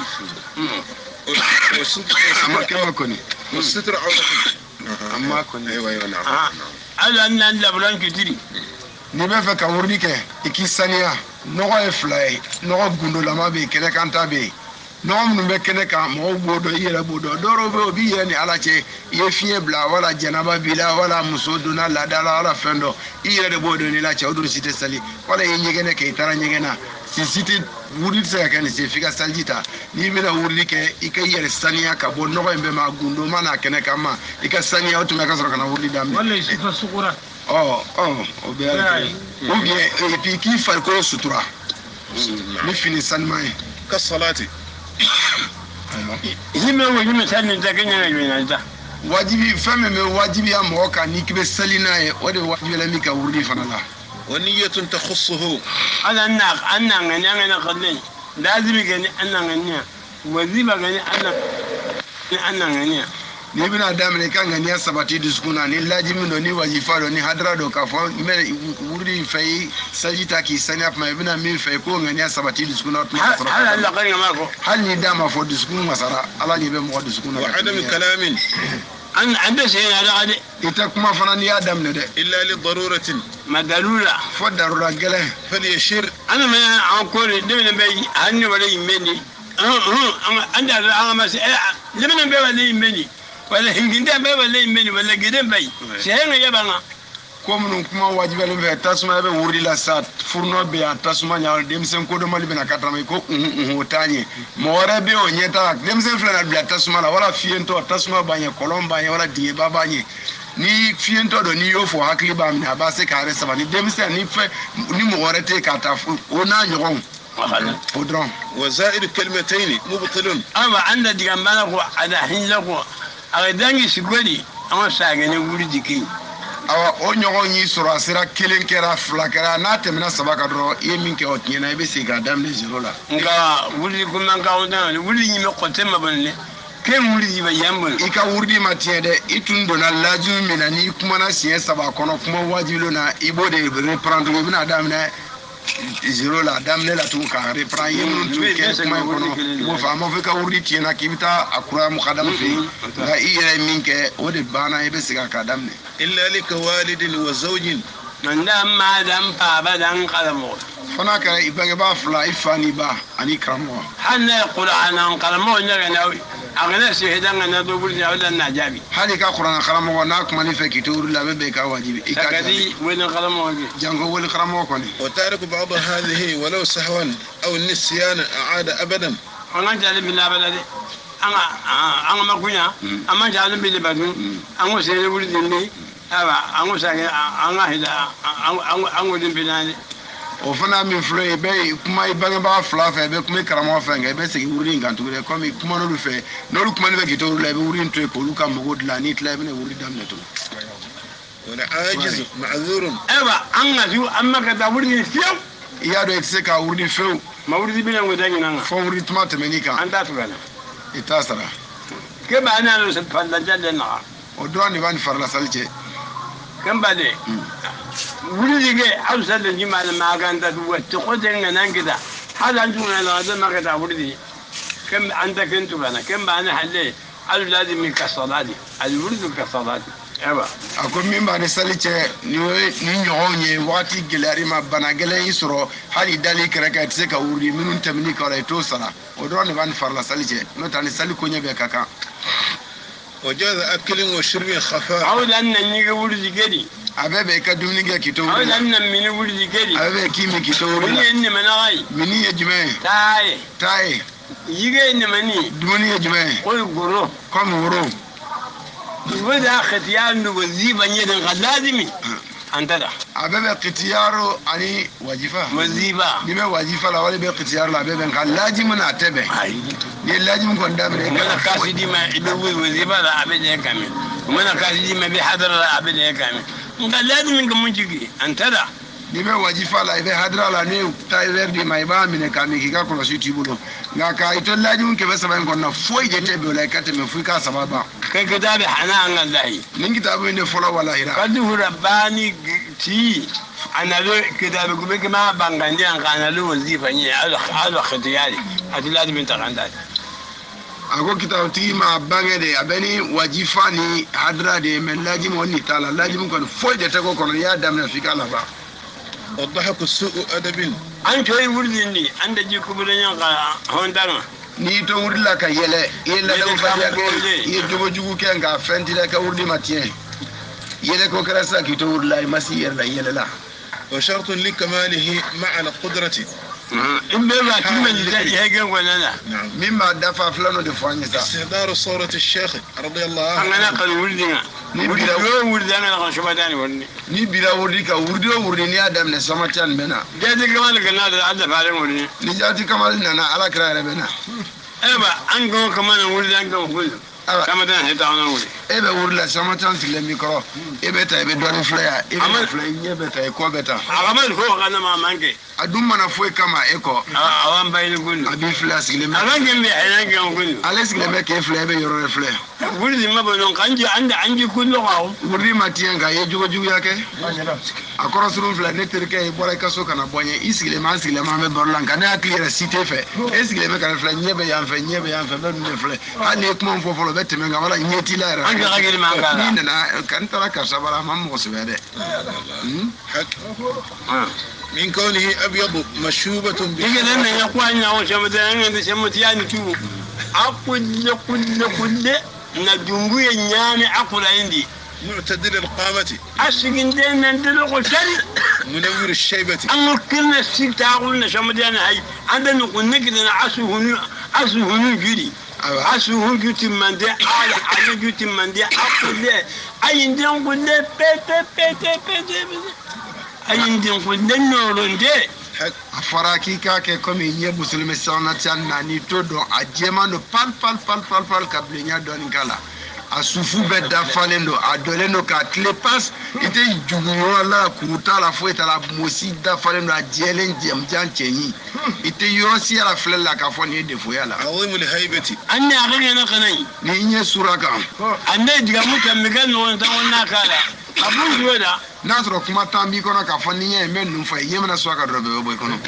amma kama ko ne والستر عورة amma ko ne أيوة نعم ala an da bulan kitiri n'i bɛ fɛ ka wurudi kɛ i k'i saniya nɔgɔ ye fila ye nɔgɔ gundolama bɛ yen kɛnɛ kan ta bɛ yen nɔgɔ minnu bɛ kɛnɛ kan mɔgɔw b'o dɔn i yɛrɛ b'o dɔn dɔw bɛ yen o b'i yɛrɛ ni ala cɛ i ye fiɲɛ bila wala jɛnaba b'i la wala muso donna laada la wala fɛn dɔ i yɛrɛ de b'o dɔn n'i la cɛ o dun si tɛ sali wala i ye ɲɛgɛnɛ kɛ i taara ɲɛgɛn na si tɛ wurudi tɛ se ka kɛ nin se f'i ka saliji ta n'i bɛna wurudi kɛ i ka i yɛrɛ saniya ka bɔ nɔgɔ in bɛɛ ma gundo ma n'a kɛnɛ kan ma i ka saniya o tuma ka sɔrɔ ka na wurudi daminɛ wallahi sifa sukura o bɛ ala kɛ ou bien et puis k'i farikolo sutura ni fini sanuman ye كالصلاة hime wo hime salli ta kenya na jona ta wajibi fɛn min bɛ wajibiya mɔgɔ kan n'i k'i bɛ sali n'a ye o de wajibi la min ka wurudi fana la ونية تخصه ala an na ngani na kallai lazimi gani an na ngani waziba gani an na ngani n'i bɛna daminɛ i ka ŋaniya sabati dusukun na ni lajimi don ni wajifa don ni hadara don k'a fɔ n bɛ wurudi fɛ i saji ta k'i saniya tuma i bɛna min fɛ i k'o ŋaniya sabati dusukun na o tuma ka sɔrɔ ala Allah kan ma ko hali n'i da ma fɔ dusukun wasara ala ɲɛ bɛ mɔgɔ dusukun na وعدم كلام an da sai na da ade i tɛ kuma fana n'i y'a daminɛ dɛ إلا لضرورة madalula fɔ darura gɛlɛn فليشر ana me an ko ne de be hannu wala yimbeni an da an ma sai lemene be wala yimbeni ولا هنجندا بي ولا يمني ولا جدن بي سهنا يبانا comme kuma wajibalen fɛ tasuma bɛ wuridi la sa furunɔ bɛ yan tasuma ɲa denmisɛn kodɔnbali bɛna ka tama ko o t'a ɲɛ mɔgɔ wɛrɛ bɛ o ɲɛ ta denmisɛn filɛ na bila tasuma la wala fiyentɔ tasuma b'a ɲɛ kɔlɔn b'a ɲɛ wala dingɛba b'a ɲɛ ni fiyentɔ dɔ n'i y'o fɔ hakili b'a minɛ a b'a se k'a yɛrɛ saba ni denmisɛn ni mɔgɔ wɛrɛ tɛ k'a ta o n'a ɲɔgɔnw o dɔrɔn وزائد كلمتين مبطل أما عند ديامبانا كو ada hinla ko aga dangi sigoli ama sagene wuridi ki awa o ɲɔgɔn y'i sɔrɔ a sera kelen kɛra fila kɛra n'a tɛmɛna saba kan dɔrɔn i ye min kɛ o tiɲɛna i bɛ segin k'a daminɛ zéro la nka wuridi ko man ka on dan wuridi ɲimɛ kɔtɛ ma banne ken wuridi ba yambon i ka wuridi ma tiɲɛ dɛ i tun donna lajibi min na n'i kumana siɲɛ saba kɔnɔ kuma wajibilen na i b'o de reprendre i bɛna daminɛ zéro la daminɛ la tugun k'a reprendre i ye minnu tun kɛ kuma in kɔnɔ i b'o fɔ a ma fɔ i ka wuridi tiɲɛna k'i bɛ taa a kura mukadamu fɛ yen nka i yɛrɛ ye min kɛ o de banna i bɛ segin k'a daminɛ إلا لكوالد وزوج nan da ma dan pa ba dan kalamo fana kɛra i bangebaa fila i fa n'i ba ani karamɔgɔ hanna qur'anan kalamo nya na agana se hedanga na do burni awda na jabi hali ka kuranɛ karamɔgɔ n'a kuma ni fɛ k'i to wuridi la a bɛ bɛn i ka wajibi i ka kadi wena kalamo bi jango wele karamɔgɔ kɔni وتارك بعض هذه ولو سهوا أو النسيان أعاد أبدا an jale bila balade an ma kunya an jale bila badu an se ne wuri dinne aba an sa an hida an godin bilani o fana min filɛ i bɛ kuma i bangebaga fila fɛ i bɛ kuma i karamɔgɔ fɛ nka i bɛ segin wuridi in kan tuguni komi kuma n'olu fɛ n'olu kuma ni fɛ k'i to wuridi la i bɛ wuridi in to yen k'olu ka mago dilan n'i tila i bɛna wuridi daminɛ tugun والعاجز معذور aba an ga ju an maka da wuri fiyo i y'a dɔn i tɛ se ka wuridi fewu ma wuri bila ngo dangi nan fɔ wuridi tuma tɛmɛn'i kan an ta tugala i t'a sara ke ba na no se fanda jade na o dɔrɔn de b'a ni farala sali cɛ kan ba de wuri dige hausa da jima da maganta du wata ko den nan gida halan tuna na da maka da wuri kan an ta kan tugala kan ba na halle al lazim ka salati al wuri ka salati aba a ko min b'a ni sali cɛ ni ɲɔgɔnw ye wagati gɛlɛyar'i ma bana gɛlɛn y'i sɔrɔ hali dali kɛrɛ kan i tɛ se ka wuridi minnu tɛmɛn'i kan o la i t'o sara o dɔrɔn de b'a ni farala sali cɛ n'o tɛ ni sali koɲɛ bɛɛ ka kan وجاز أكل وشرب خفاء aw dan nan ni wuri gedi a bɛɛ bɛ i ka dumuni kɛ k'i to aw wuridi la dan nan mini wuri gedi a bɛɛ bɛ k'i min k'i to wuridi la wuri ne mana ai mini ye jumɛn ye tai taa ye yige ne mani dumuni ye jumɛn ye ko goro komi woro wada khatiyan du wazifa yedan lazimi anta da a bɛɛ bɛ kitiyaro ani wajifa wazifa ni bɛ wajifa la wali bɛ kitiyaro la a bɛɛ bɛ nka lajimu n'a tɛ bɛn ai ni ye lajimu kɔni daminɛ i mana ka kasidi ma ibe wazifa la abin kamil mana kasidi ma bi hadara la abin kamil nka lazimi ga mun jigi anta da ni bɛ wajifa la i bɛ hadira la ni ta wɛrɛ di ma i b'a minɛ k'a min k'i ka kɔlɔsi t'i bolo nka ka i to lajimu 700 in kɔnɔ foyi de tɛ bɛn o la i ka tɛmɛ fo i k'a saba ban kai kitabi hana an Allah nin kitabu in de fɔlɔ walahira kadu rabbani ti analo kitabi gube kama bangandi an kanalo wazifa ni ala khatiyari atilad min taqanda a ko kitabu tigi ma bange de a bɛ ni wajifa ni hadira de mɛ lajimu ni t'a la lajimu kɔni foyi de tɛ k'o kɔnɔ n'i y'a daminɛ f'i k'a laban والضحك سوء أدب an toyi wurdindi an da ji kubulan yan ka hondana n'i to wuridi la ka yɛlɛ i ye ladamu fadiya kɛ i ye jogo jugu kɛ nka fɛn t'i la i ka wuridi ma tiɲɛ yɛlɛ ko kɛra sisan k'i to wuridi la i ma s'i yɛrɛ la i yɛlɛla وشرط لكماله مع القدرة in bɛ ba tuma da ya ga wannan نعم min b'a dafa filanan de fɔ an ye sa استحضار صورة الشيخ رضي الله an عنه gana kan wurdina wurdin an kan shuma dani wani ni bira wuridi ka wuridi o wuridi n'i y'a daminɛ sama tiya nin bɛ na da ta gama da kana da Allah farin wani ni jati kamali nana ala kira yɛrɛ bɛ na ba an gama kamar wurdin an gama kullu kama da ne ta wannan wuri e bɛ wuridi la sama tiya sigilen b'i kɔrɔ e bɛ ta i bɛ dɔɔnin filɛ yan e bɛ filɛ i ɲɛ bɛ ta i kɔ bɛ ta a kamar ko kana ma manke a dun mana foyi kama e kɔ a wan bayin kullu a b'i filɛ a sigilen a bɛ kan kin bi a yan gama kullu ale sigilen bɛ k'e filɛ e bɛ yɔrɔ de filɛ wurdin ma ba don kan ji an ji kullu ka wuridi ma tiɲɛ nka i ye jogo juguya kɛ a kɔrɔ surun filɛ ne terikɛ i bɔra i ka so ka na bɔ n ye i sigilen bɛ an sigilen bɛ an bɛ baro la nka ne hakili yɛrɛ si t'e fɛ e sigilen bɛ ka ne filɛ ɲɛ bɛ yan fɛ ɲɛ bɛ yan fɛ bɛɛ dun de filɛ hali n'i ye kuma min fɔ fɔlɔ o bɛ tɛmɛ nka wala ɲɛ t'i la yɛrɛ an ka hakili man k'a la n'i nana ka n taara karisa bara a ma mɔgɔ sɛbɛ dɛ من كونه أبيض مشوبة diga nan nan ya kwanya wa shama da yan da shama ta yani tu a kulle ندونغو ينياني أقول عندي معتدل القامة أسكن دينا ندلقو شري منور الشيبة أنو كلنا السيك تاقولنا شمديانا هاي عندنا نقول نكدنا عسو هنو جدي عسو هنو جوتي مندي على جوتي مندي أقول لي أي ندين قول لي بيت أي ندين قول لي نورون دي afaraki ka ke komi nye musulmi sauna tan na ni to do ajema no pal kablenya don kala asufu be da falendo adoleno ka klepas ite juguyo la kuruta la fueta la mosi da falendo ajelen jem jan chenyi ite yosi la flela ka foni de foyala عظيم الهيبة أني أغني نقني ni nye suraka أني دعمك مكان وانتظرنا كلا أبو جودا nasro kuma tambi kono ka foni nye men num fa yemna swaka drobe boy kono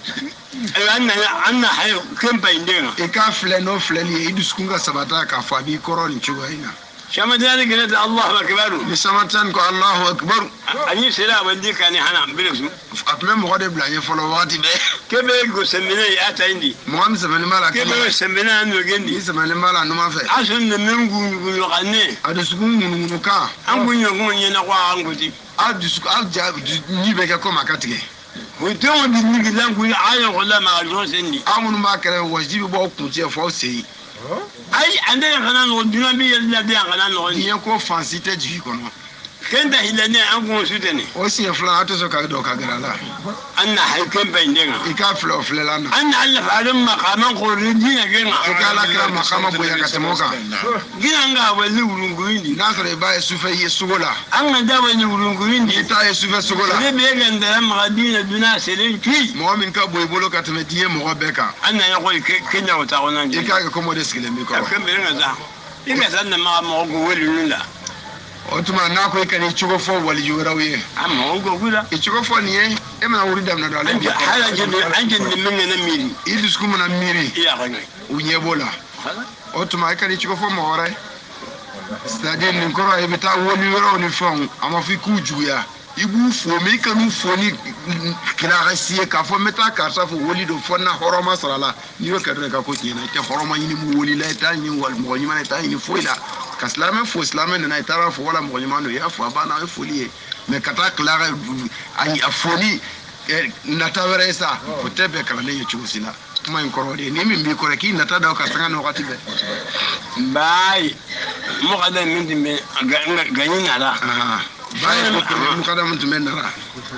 أنا حي كم بيندنا e ka fle no fle ni iduskunga sabata ka fa bi koroni chuwaina شما ذلك قلت الله أكبر ni samatan ko Allahu akbar أني سلا ودي كان هنا بلسو atme mo de blanye folo wati be كيف يقول سمينا أتى عندي mo am semene mala كيف يقول سمينا أنو ni عندي semene mala no ma fe عشان نمنقول يغني adusukun ngunu ka أنقول يقول ينقوا أنقولي adusuk alja ni be ka ko makatike وتوم بالنقل لانقول عاين ولا ما جوز عندي amunu ma kere wajibi bo kunje fo sei أي عندنا خلنا نودنا بيه الذي خلنا نودي ni ko fansi te jigi kono كنت هلنا أنقول سودني o si flan ato ka do ka garala أنا حي كم بيندنا e ka flo flelana أنا ألف على مقام قريدين e كنا ka la kra makama boya ka temoka كنا نقع ولي ولونقويني nasre ba e sufe ye sugola أنا دا ولي ولونقويني ita ye sufe sugola اللي بيجن ده مغادين الدنيا سليم كي mo min ka boy bolo ka teme die mo beka أنا يقول كنا وتعاوننا e ka ko mo de skile mi ko كم بيرنا ده إذا سألنا ما موجود ولا o tuma na ko ikani chugo fo wali yurawiye أما موجود ولا e chugo fo ni e ma wuri dam na do ale أنت حاجة أنت من نميري idus kuma na miri يا غني unye bola هذا o tuma ikani chugo fo mo ore c'est-à-dire ni koro e beta woni wero ni fon ama fi ku juya ibu fo mi kanu fo ni kila rasiye ka fo meta ka sa fo woli do fo na horoma sala ni ro ka do ka ko nyina te horoma ni mu woli la ta ni wal mo ni ma ta ni fo ila ka islame fo islame na ta fo wala mo ni ma no ya fo ba na fo liye me kata klara ani afoni na ta were sa ko te be kala ne yuchu sila kuma in koro de ni min bi kore ki na ta da ka sanga no kati be باي مقدم من دم جايين على baye ko mu kada mun tumen na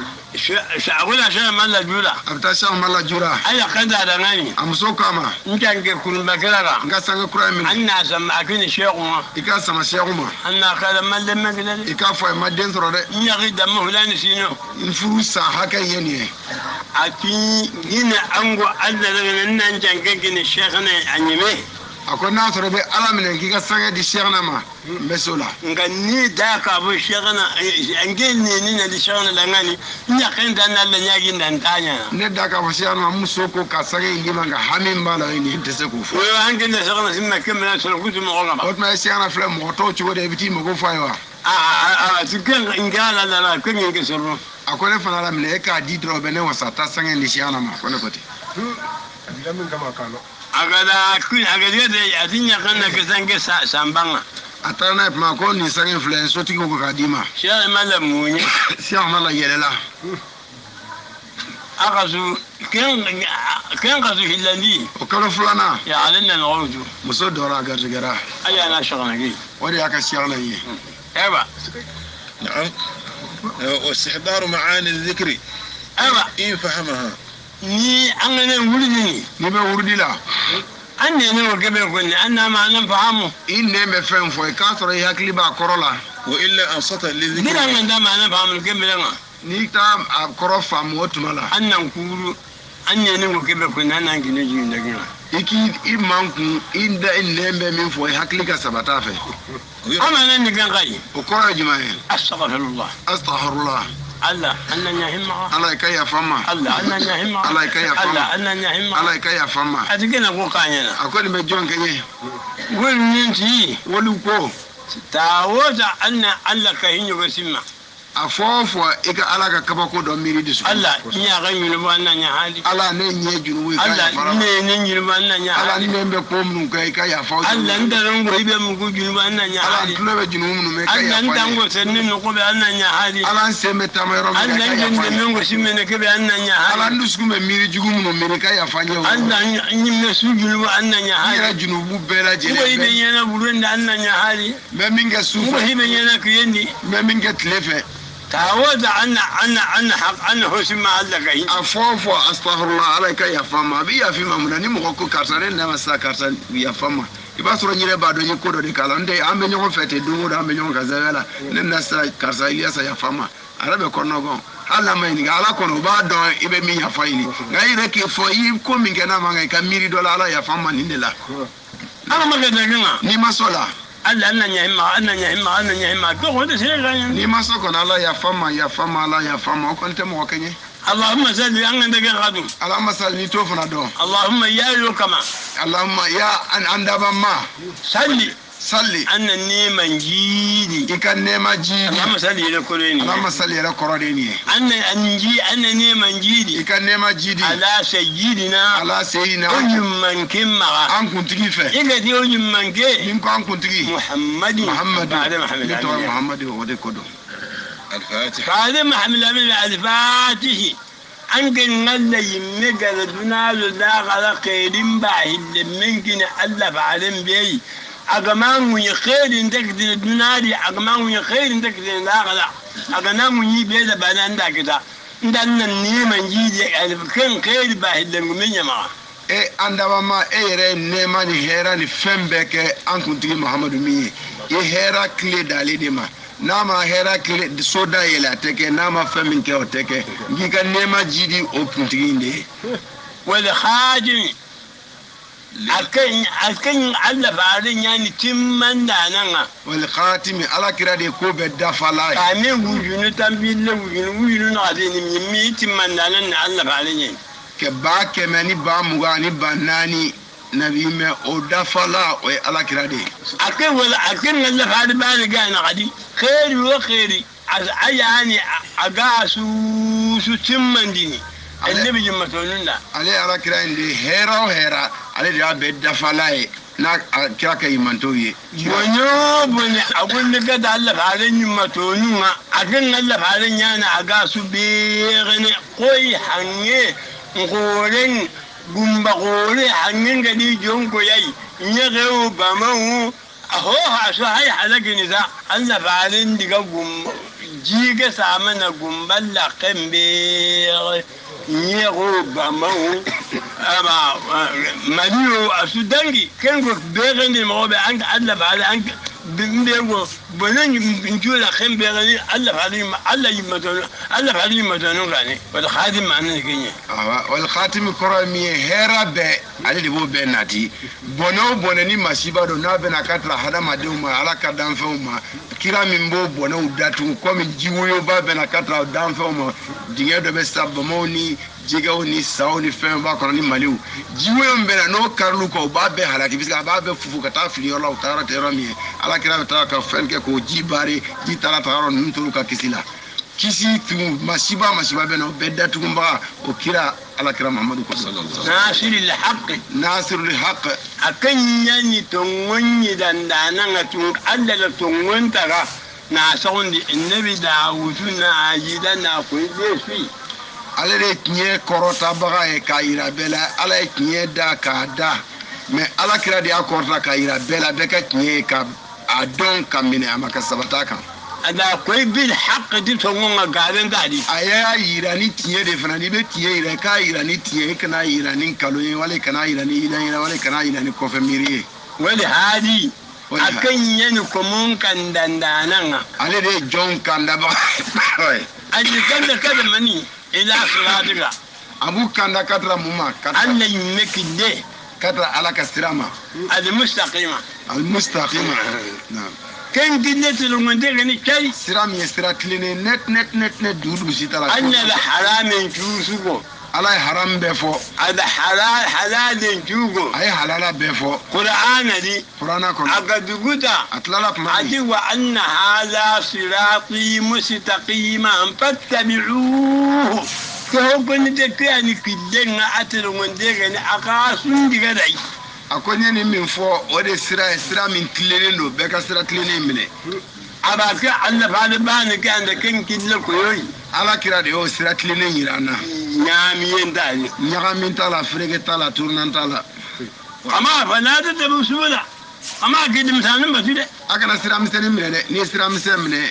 أقول عشان ما لا جولا abta sha mala jura أي قدر دعني amso kama أنت أنك كل بكرة nga sanga kura min أنا سمعكني شيخ ما ika sama sheguma أنا كذا ما لما كذا ika fo ma den soro de نيجي دمه لا نسينه in furu sa haka yeni أكيد هنا أنقو أدنى لنا أنت كأنك شيخنا أنيمه akwai na soro be ala min ki ka sanga di shegna ma mesola ngani da ka bu shegana angel ne na di shegana da ngani nya kan dan Allah nya gin dan tanya ne da ka fo shegna ma muso ko ka sanga ngi ma nga hamin bala ni te se ko fo wo an gin da shegana simma kamma so kutu mo ngama ot ma shegna fle mo to ci wode biti mo ko faywa tukan ingala la kun yin suru akwai fana la min e ka di dro be ne wasa ta sanga ni shegna ma ko ne ko ti agada kun agada da atinya kan na kasange sambanga atana ma ko ni sanga influence so ti ko ka di ma shi malam munyi shegna la yelela akazu kan kazu hillandi o kala fulana ya alanna nawju muso dora ga jigara aya na shagana gi wadi aka shegna yi ايوه نعم واستحضار معاني الذكر ايوه إن فهمها ni an ne wurdi ni be wurdi la an ne wa gabe ko ne an na ma nan fahamu in ne me fen fo ka soro ya kliba korola وإلا أنصت للذكر gidan nan da ma nan fahamu gabe nan ni ta a koro fam wotumala an nan kuru an ne wa gabe ko nan nan gine ji da gina iki imanku inda in ne me min fo ya klika sabata fe ama nan ni kan kai o koro jimae astaghfirullah astaghfirullah Allah annan ya himma Allah kai ya fama Allah annan ya himma Allah kai ya fama Allah annan ya himma Allah kai ya fama a cikin ko kanyana akwai me jon kanye gurin ti wolu ko ta wata anna Allah ka hinyo ga simma afofo ika alaka kabako do miri disu Allah nya ga yunu ba nan ya hali ala ne nye junu ka Allah ne yunu ba nan ya ala hali ne mbe ko mun kai ka ya fa Allah ndaran go ibe mu go yunu ba nan ya ala hali tulo be junu mun me ka ya Allah fa ndango senni no ko be nan ya hali ala se me tamero me ka Allah ya fa ngende ngo simene ke be nan ya ala hali ndusku me miri jugu mun me ka ya fa nyewo Allah nyimme su yunu ba nan ya hali ira junu bu bela jele ko ibe yana burun da nan ya hali me minga su ko ibe yana kiyeni me minga tlefe تعود عن حق أنه سمع الله كهين afofo astaghfirullah alayka ya fama bi ya fima munani mo ko kartare na masa kartan ya fama iba soro nyire ba do nyiko do de kala nde ambe nyoko fete do do ambe nyoko kazala ne nasa karsa iliasa ya fama arabe kono go hala mai ni ala kono ba do ibe mi ya faini ngaire ke fo yi ko mi ngena manga ka miri do la ala ya fama ni la أنا ما قد أجمع ni masola ألا أنا يهمة كل شيء ni masoko na ala ya fama ala ya fama ko nte mo kenye اللهم صل عندك غدو ala masal ni to funa do اللهم يا لكما allahumma ya an andaba ma صلي salli أن النيم جيدي ikan nema jidi اللهم صل على كلين allahumma salli ala korodeni أن النيم جيدي ikan nema jidi على سيدنا ala sayina من كما an kuntigi fe إيه من كي min ko an kuntigi محمد muhammad بعد محمد ni to muhammad o de kodo الفاتحة بعد محمد الفاتح أنك نلا يمجر دونال داخل قيدين باهل ممكن ألف علم بي أجمعهم يخير تكتير دونالي أجمعهم يخير تكتير داخل أجمعهم يبيد بدن دكتا ndana neman jiji kan kai ba hillan gumin yama e andaba ma e yere nema ni hera ni fembe ke an kuntigi muhammad mi e hera kle dali de ma nama hera kle soda yela teke nama femin ke o teke ngiga nema jidi o kuntigi inde wal khajin akan Allah farin yani timman da nan wal khatimi ala kira de ko be dafala kame wujunu tambille wujunu na de ni mi timman da nan Allah farin yani ke ba ke mani ba muga ni banani nabi me o dafala o ala kira de akan wala akan Allah farin ba ni ga na gadi khairi wa khairi ayani aga su timman dini annabi jimmatonun da ale ala kira inde hera o hera ale de be dafala e na kira ka imanto ye bonyo bone abun da da Allah farin jimmatonun ma akan Allah farin yana aga su begene koi hange ngoren gumba gore hangin gadi jonko yayi nyego bamawu aho ha so hay halagini za Allah farin diga jiga samana gumballa kambe nyego bamawu aba maliyo asudangi kengo begene mo be an Allah farin an bimbeego bonan njula kambe Allah farin Allah yimatonu Allah farin yimatonu gane wal khadim ma'ana kenye wal khatim korami hera be ale de bo be nati bono bonani masiba do na be na katra hada madum ala ka dan fe ma kira min bo bono datu ko mi jiwo ba be na katra dan fe ma dinge do be sabbo moni jiga oni sauni fe ba ko ni maliu jiwo mbe na no karlu ko ba be halaki biska ba be fufu ka ta fili Allah taala terami ala kira ta ka fen ke ko jibare ji tala taaro nuturu ka kisila kisi tu masiba be no be datu ba o kira ala kira muhammadu sallallahu alaihi wasallam nasirul haqq akan yani tongonyi dandana ngatun Allah la tongonta ga na saundi annabi dawudu na ajida na ko yesu ale de kinye korota baga e kaira bela ala kinye da ka da me ala kira de akorta kaira bela be ka kinye ka adon kamine amaka sabata kan ada koy bil haqq di tongonga gaden dadi aya irani tiye de fana ni be tiye ira ka irani tiye kana irani kalo wala kana irani ila wala kana irani ko famiri wala hadi akan yani ko mun kan dandana ale de jon kan da ba aji kan da kada mani ila salatika abu kan da katra muma katra Allah yimeki de katra ala kastirama al mustaqima na'am كان قلت له من دغني كي سرام يسترا كليني نت dudu sitala أن الحرام يجوزه ala ye haram bɛɛ fɔ ada halalin jugo a ye halala bɛɛ fɔ qur'ana di kurana kɔnɔ agaduguta a tilala kuma min adi wa anna hadha sirati mustaqiman fattabi'uhu ko koni de kani kidenga atelo ngondega ni akasun diga dai a ko n ye nin min fɔ o de sira ye sira min tilenen don bɛɛ ka sira tilenen minɛ abaka alla bani bani kan da kin kidle koyoyi ala kira de y'o sira tilenen yira an na nyami yenda ni ɲagamin t'a la fereke t'a la turunan t'a la ama fala ta tabu subula ama kidim sanin batu de a kana sira misɛnnin minɛ dɛ n'i ye sira misɛn minɛ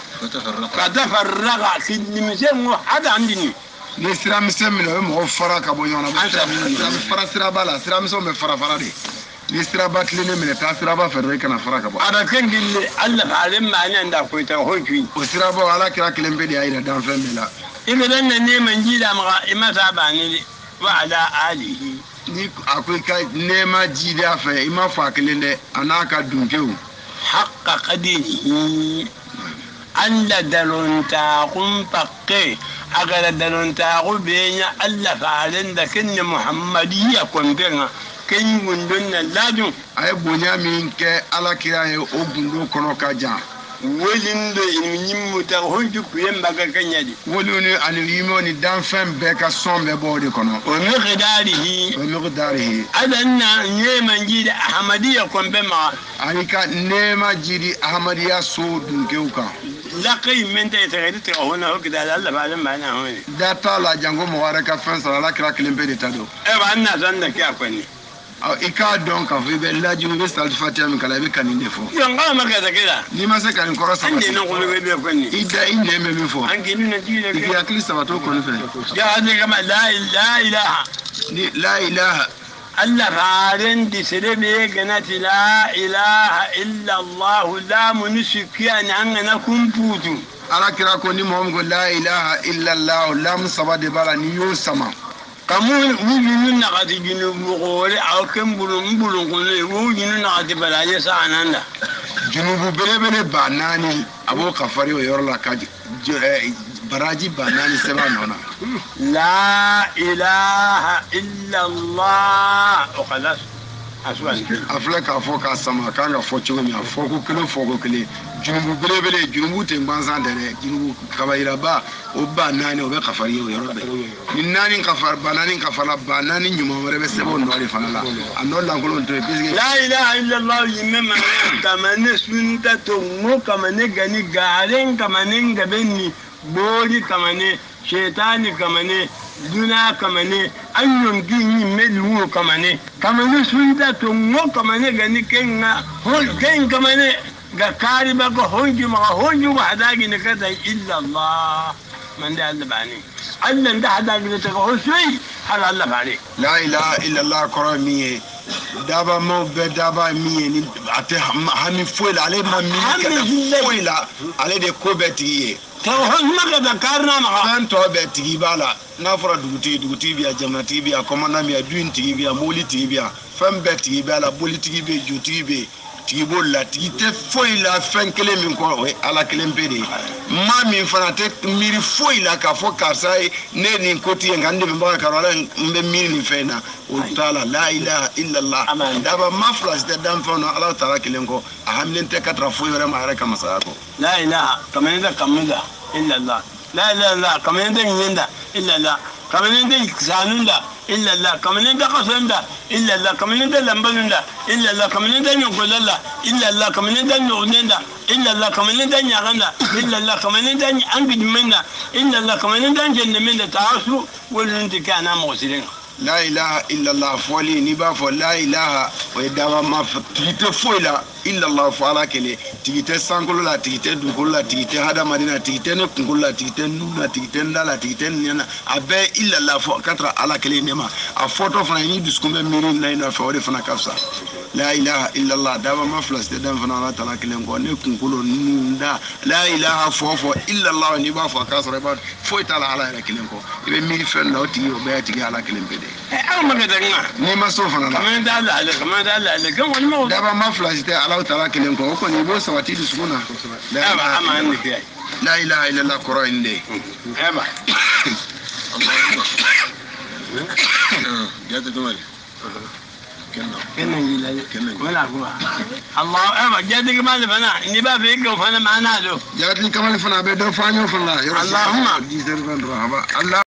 ka tafarraga kidim sen mo hada andini ni sira misɛn minɛ o ye mɔgɔ fara ka bɔ ɲɔgɔn na fara siraba la sira misɛnw bɛ fara de ni siraba tilenen minɛ taa siraba fɛ dɔrɔn i kana fara ka bɔ ada kan gille alla ba'alim ma'ana da ko ta hoji o sirabaw ala kira kelen pe de y'a yira danfɛn bɛɛ la idan nan ne man jida ma imata bani wa ala alihi ni a ko i ka nɛɛma jid'a fɛ i ma fɔ a kelen dɛ a n'a ka dunkew haqqa qadinihi alla dalunta kun pakke agara dalunta ko benya alla fa'alin da kinni muhammadiyya kun benga ken gundon na ladun a ye bonya min kɛ ala kira ye o gundo kɔnɔ ka jan wolin do in nyimmu ta honju kuyen baga kanyadi wolu ni ani yimo ni danfɛn bɛɛ ka sɔn bɛ bɔ o de kɔnɔ wa miqdarihi o miqdarihi adanna nyeman jida ahmadiyya kun bema ani ka nɛɛma jidi ahmadiya so dunkew kan laqi min ta tagadi ta hona hukda Allah ba'alim ma'ana honi da t'a la jango mɔgɔ wɛrɛ ka fɛn sɔrɔ ala kira kelen pe de ta don e ba anna zan da kya kwani i k'a dɔn k'a fɔ i bɛ laji i bɛ salati fatiha min kala i bɛ ka nin de fɔ yan ga maka da kida n'i ma se ka nin kɔrɔ an ne sabati nan kullu be kwani i da i nɛn bɛ min fɔ an gini na jira i k'i hakili sabat'o kɔni fɛ ya hadi kama la ilaha ni la ilaha Allah farin di sirbe ganati la ilaha illa Allah la munisikiya ni an na kumputu ala kira ko ni mɔgɔ min ko la ilaha illallah lamu saba de b'a la n'i y'o sama kamu wujunu nakati junu bugore aw ken bulun kone wujunu nakati balaje saananda junubu belebele ba naani a b'o kafari o yɔrɔ la ka baraji ba naani sɛbɛn nɔ na la ilaha illallah o khalas aswan a filɛ k'a fɔ k'a sama a kan ka fɔ cogo min a fɔ ko kelen junubu belebele junubu tɛ gansan tɛ dɛ junubu kabayiraba o ba naani o bɛ kafari o yɔrɔ bɛɛ ni naani kafara ba naani kafara ba naani ɲuman wɛrɛ bɛ sɛbɛn o nɔ de fana la a nɔ lankolon to yen puisque la ilaha illallah yimme ma kamane sunta to ngo kamane gani garen kamane gabenni bori kamane shetani kamane duna kamane anyon gini melu kamane sunta to ngo kamane gani kenga ken kamane ga kari ba ko honju hadagi ne kada illa Allah man da Allah bani Allah da hadagi ne ta ko sai hal Allah bani la ilaha illallah kɔrɔ min ye daba maw bɛɛ daba min ye ni a tɛ hami foyi la ale ma min kɛ foyi la ale de ko bɛɛ tigi ye tawhid maka da karna ma fɛn tɔ bɛɛ tigi b'a la n'a fɔra dugutigi bɛ yan jamanatigi bɛ yan kɔmandan bɛ yan du tigi bɛ yan mobili tigi bɛ yan fɛn bɛɛ tigi bɛ a la bolitigi bɛ yen jotigi bɛ yen tigi b'o la tigi tɛ foyi la fɛn kelen min kɔ o ye ala kelen pe de ye maa min fana tɛ miiri foyi la k'a fɔ karisa ye ne nin ko ti ye nka n dɛmɛbaga ka ala n bɛ miiri nin fɛn in na o t'a la la ilaha illallah daba maa fila si tɛ danfɛnw na ala taala kelen kɔ a hamilen tɛ ka tara foyi wɛrɛ ma a yɛrɛ ka masaya kɔ la ilaha kamar da kamida illallah la ilaha kamar da yinda illallah kamar da sanunda illallah kamar da kasanda illallah kamar da lambalunda illallah kamar da nyukulalla illallah kamar da nyunenda illallah kamar da nyaganda illallah kamar da angidmenda illallah kamar da jannamenda ta'asu wal kana mu'silin la ilaha illallah fɔli n'i b'a fɔ la ilaha o ye daba ma tigi tɛ foyi la illallah fɔ ala kelen tigi tɛ sankolo la tigi tɛ dugukolo la tigi tɛ hadamaden na tigi tɛ ne kunkolo la tigi tɛ nun na tigi tɛ n da la tigi tɛ n ɲɛ na a bɛɛ illallah fɔ ka tara ala kelen de ma a fɔtɔ fana ni dusukun bɛ miiri na i nɔfɛ o de fana ka fisa la ilaha illallah daba ma fila si tɛ dan fana ala taala kelen kɔ ne kunkolo nun da la ilaha fɔ illallah n'i b'a fɔ k'a sɔrɔ i b'a foyi t'a la ala yɛrɛ kelen kɔ i bɛ miiri fɛn na o tigi o bɛɛ ye tigi ala kelen pe de ye aw ma da nga n'i ma so fana la kamar da Allah kan wani ma daba ma fila si tɛ ala taala kelen kɔ o kɔni i b'o sabati dusukun na la ilaha illallah kɔrɔ in de eba جات كمال كنا ولا هو الله أبا جاتك كمال فنا إني بافيك وفنا معنا له جات لي كمال فنا بدو فانيو فنا اللهم الله